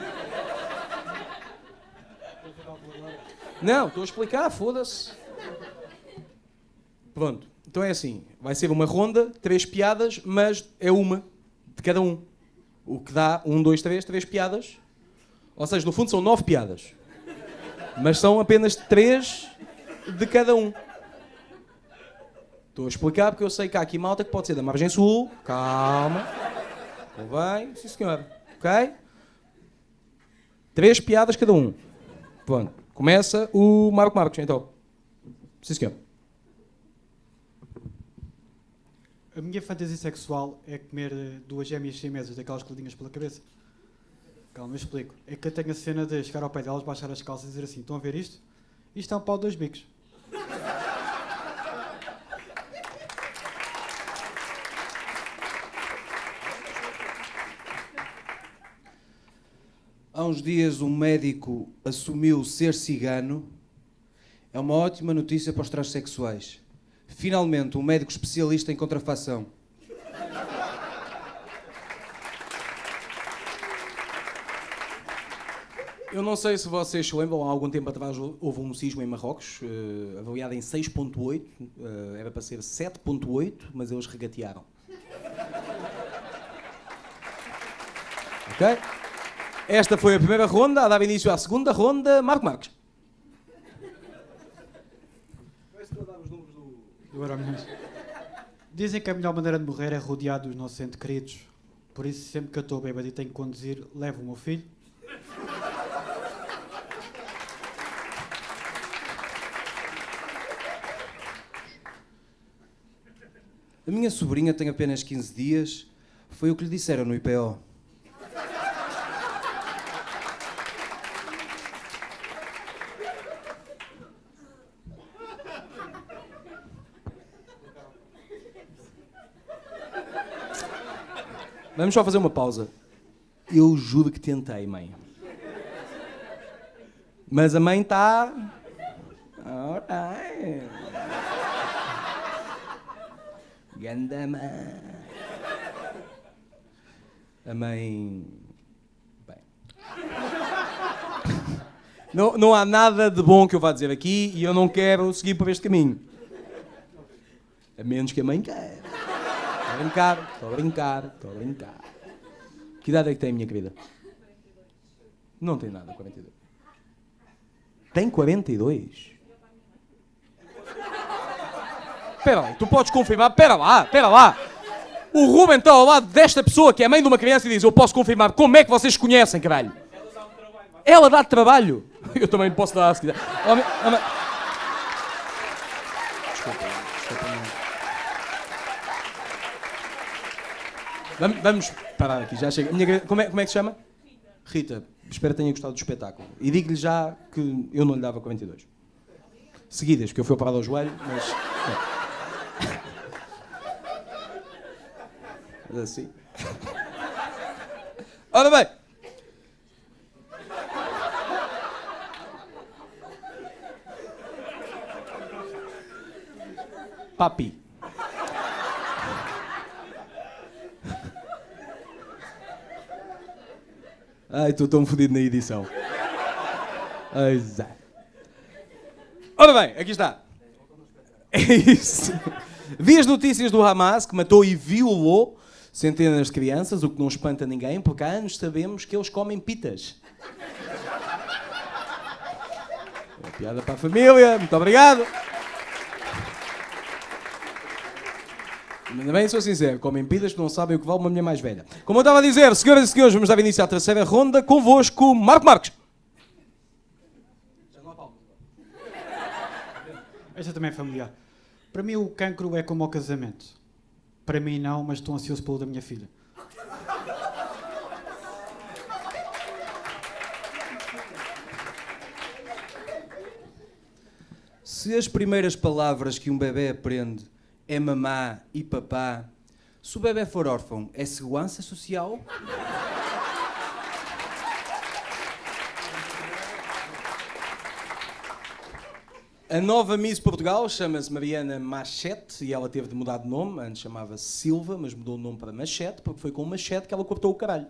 A: Não, estou a explicar, foda-se. Pronto, então é assim, vai ser uma ronda, três piadas, mas é uma de cada um. O que dá um, dois, três, três piadas. Ou seja, no fundo são nove piadas. Mas são apenas três de cada um. Estou a explicar porque eu sei que há aqui malta que pode ser da margem sul. Calma. Vai, sim senhor. Ok? Três piadas cada um. Pronto. Começa o Marco Marcos, então. Sim senhor.
C: A minha fantasia sexual é comer eh, duas gêmeas siamesas, daquelas colidinhas pela cabeça. Calma, eu explico. É que eu tenho a cena de chegar ao pé delas, baixar as calças e dizer assim: estão a ver isto? Isto é um pau de dois bicos.
D: Há uns dias um médico assumiu ser cigano. É uma ótima notícia para os transexuais. Finalmente, um médico especialista em contrafação.
A: Eu não sei se vocês se lembram, há algum tempo atrás houve um sismo em Marrocos, uh, avaliado em seis ponto oito, uh, era para ser sete ponto oito, mas eles regatearam. Ok? Esta foi a primeira ronda, a dar início à segunda ronda. Marco Marques.
C: Dizem que a melhor maneira de morrer é rodeado dos nossos entes queridos. Por isso, sempre que eu estou bêbado e tenho que conduzir, levo o meu filho.
D: A minha sobrinha tem apenas quinze dias. Foi o que lhe disseram no I P O.
A: Vamos só fazer uma pausa. Eu juro que tentei, mãe. Mas a mãe está... Alright. Ganda mãe. A mãe... Bem. Não, não há nada de bom que eu vá dizer aqui e eu não quero seguir por este caminho. A menos que a mãe queira. Estou a brincar, estou a brincar, estou a brincar. Que idade é que tem, minha querida? Não tem nada, quarenta e dois. Tem quarenta e dois? Espera lá, tu podes confirmar? Espera lá, espera lá. O Ruben está ao lado desta pessoa que é a mãe de uma criança e diz: eu posso confirmar. Como é que vocês conhecem, caralho? Ela dá trabalho. Eu também posso dar, se quiser. Homem, homem. Desculpa, desculpa. Vamos, vamos parar aqui, já chega. Minha, como, é, como é que se chama? Rita. Espero que tenha gostado do espetáculo. E digo-lhe já que eu não lhe dava quarenta e dois. Seguidas, porque eu fui operado ao joelho, mas... Mas assim... Ora bem! Papi. Ai, estou tão fodido na edição. Ai, Zé. Ora bem, aqui está. É isso. Vi as notícias do Hamas que matou e violou centenas de crianças, o que não espanta ninguém, porque há anos sabemos que eles comem pitas. É uma piada para a família, muito obrigado. Ainda bem, sou sincero, comem pitas que não sabem o que vale uma mulher mais velha. Como eu estava a dizer, senhoras e senhores, vamos dar início à terceira ronda, convosco, Marco Marques.
C: Esta também é familiar. Para mim o cancro é como o casamento. Para mim não, mas estou ansioso pelo da minha filha.
D: Se as primeiras palavras que um bebê aprende é mamá e papá, se o bebê for órfão, é segurança social?
A: A nova Miss Portugal chama-se Mariana Machete e ela teve de mudar de nome. Antes chamava-se Silva, mas mudou o nome para Machete porque foi com o machete que ela cortou o caralho.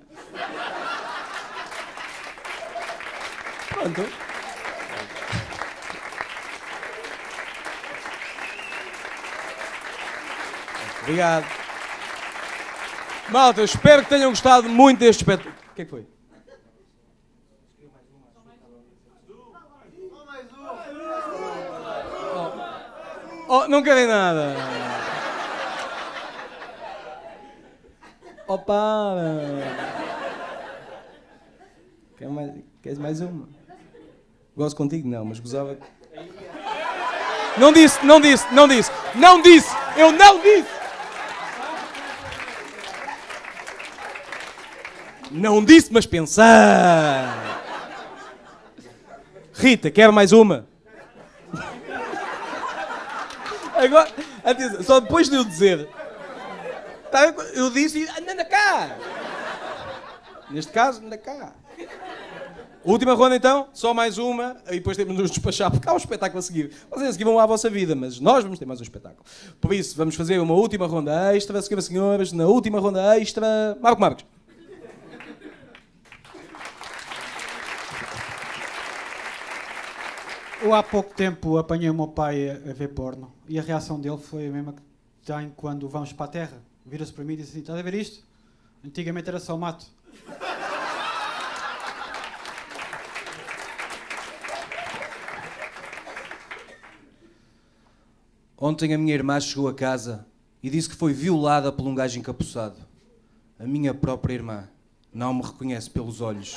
A: Pronto. Obrigado. Malta, espero que tenham gostado muito deste espetáculo. O que é que foi? Oh, não querem nada. Oh, para. Quer mais, queres mais uma? Gosto contigo? Não, mas gozava... Não disse, não disse, não disse. Não disse! Eu não disse! Não disse, mas pensei. Rita, quer mais uma? Agora, atenção, só depois de eu dizer. Eu disse, anda cá. Neste caso, anda cá. Última ronda então, só mais uma, e depois temos de nos despachar, porque há um espetáculo a seguir. Vocês a seguir vão à vossa vida, mas nós vamos ter mais um espetáculo. Por isso, vamos fazer uma última ronda extra, senhoras e senhores, na última ronda extra... Marco Marques.
C: Eu há pouco tempo apanhei o meu pai a, a ver porno, e a reação dele foi a mesma que tem quando vamos para a terra. Vira-se para mim e diz assim, estás a ver isto? Antigamente era só mato.
D: Ontem a minha irmã chegou a casa e disse que foi violada por um gajo encapuçado. A minha própria irmã não me reconhece pelos olhos.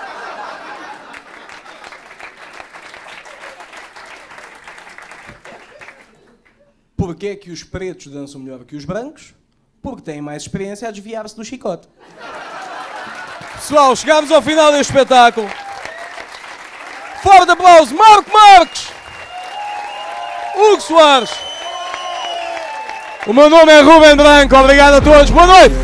A: Porquê é que os pretos dançam melhor que os brancos? Porque têm mais experiência a desviar-se do chicote. Pessoal, chegámos ao final deste espetáculo. Forte aplauso, Marco Marques! Hugo Soares! O meu nome é Ruben Branco, obrigado a todos, boa noite!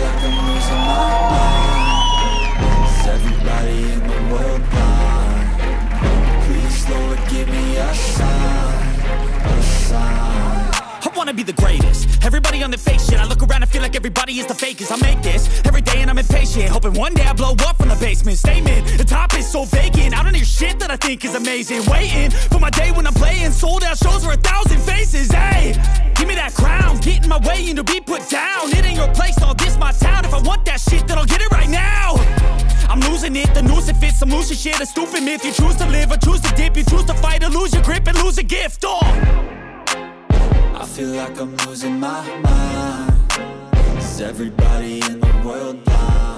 B: Be the greatest. Everybody on the fake shit. I look around and feel like everybody is the fakest. I make this every day and I'm impatient, hoping one day I blow up from the basement. Statement, the top is so vacant. I don't hear shit that I think is amazing. Waiting for my day when I'm playing sold out shows for a thousand faces. Hey, give me that crown, get in my way and to be put down. It ain't your place, all this my town. If I want that shit, then I'll get it right now. I'm losing it, the noose it fits, some losing shit, a stupid myth. You choose to live or choose to dip, you choose to fight or lose your grip and lose a gift. Oh,
E: I feel like I'm losing my mind. Is everybody in the world blind?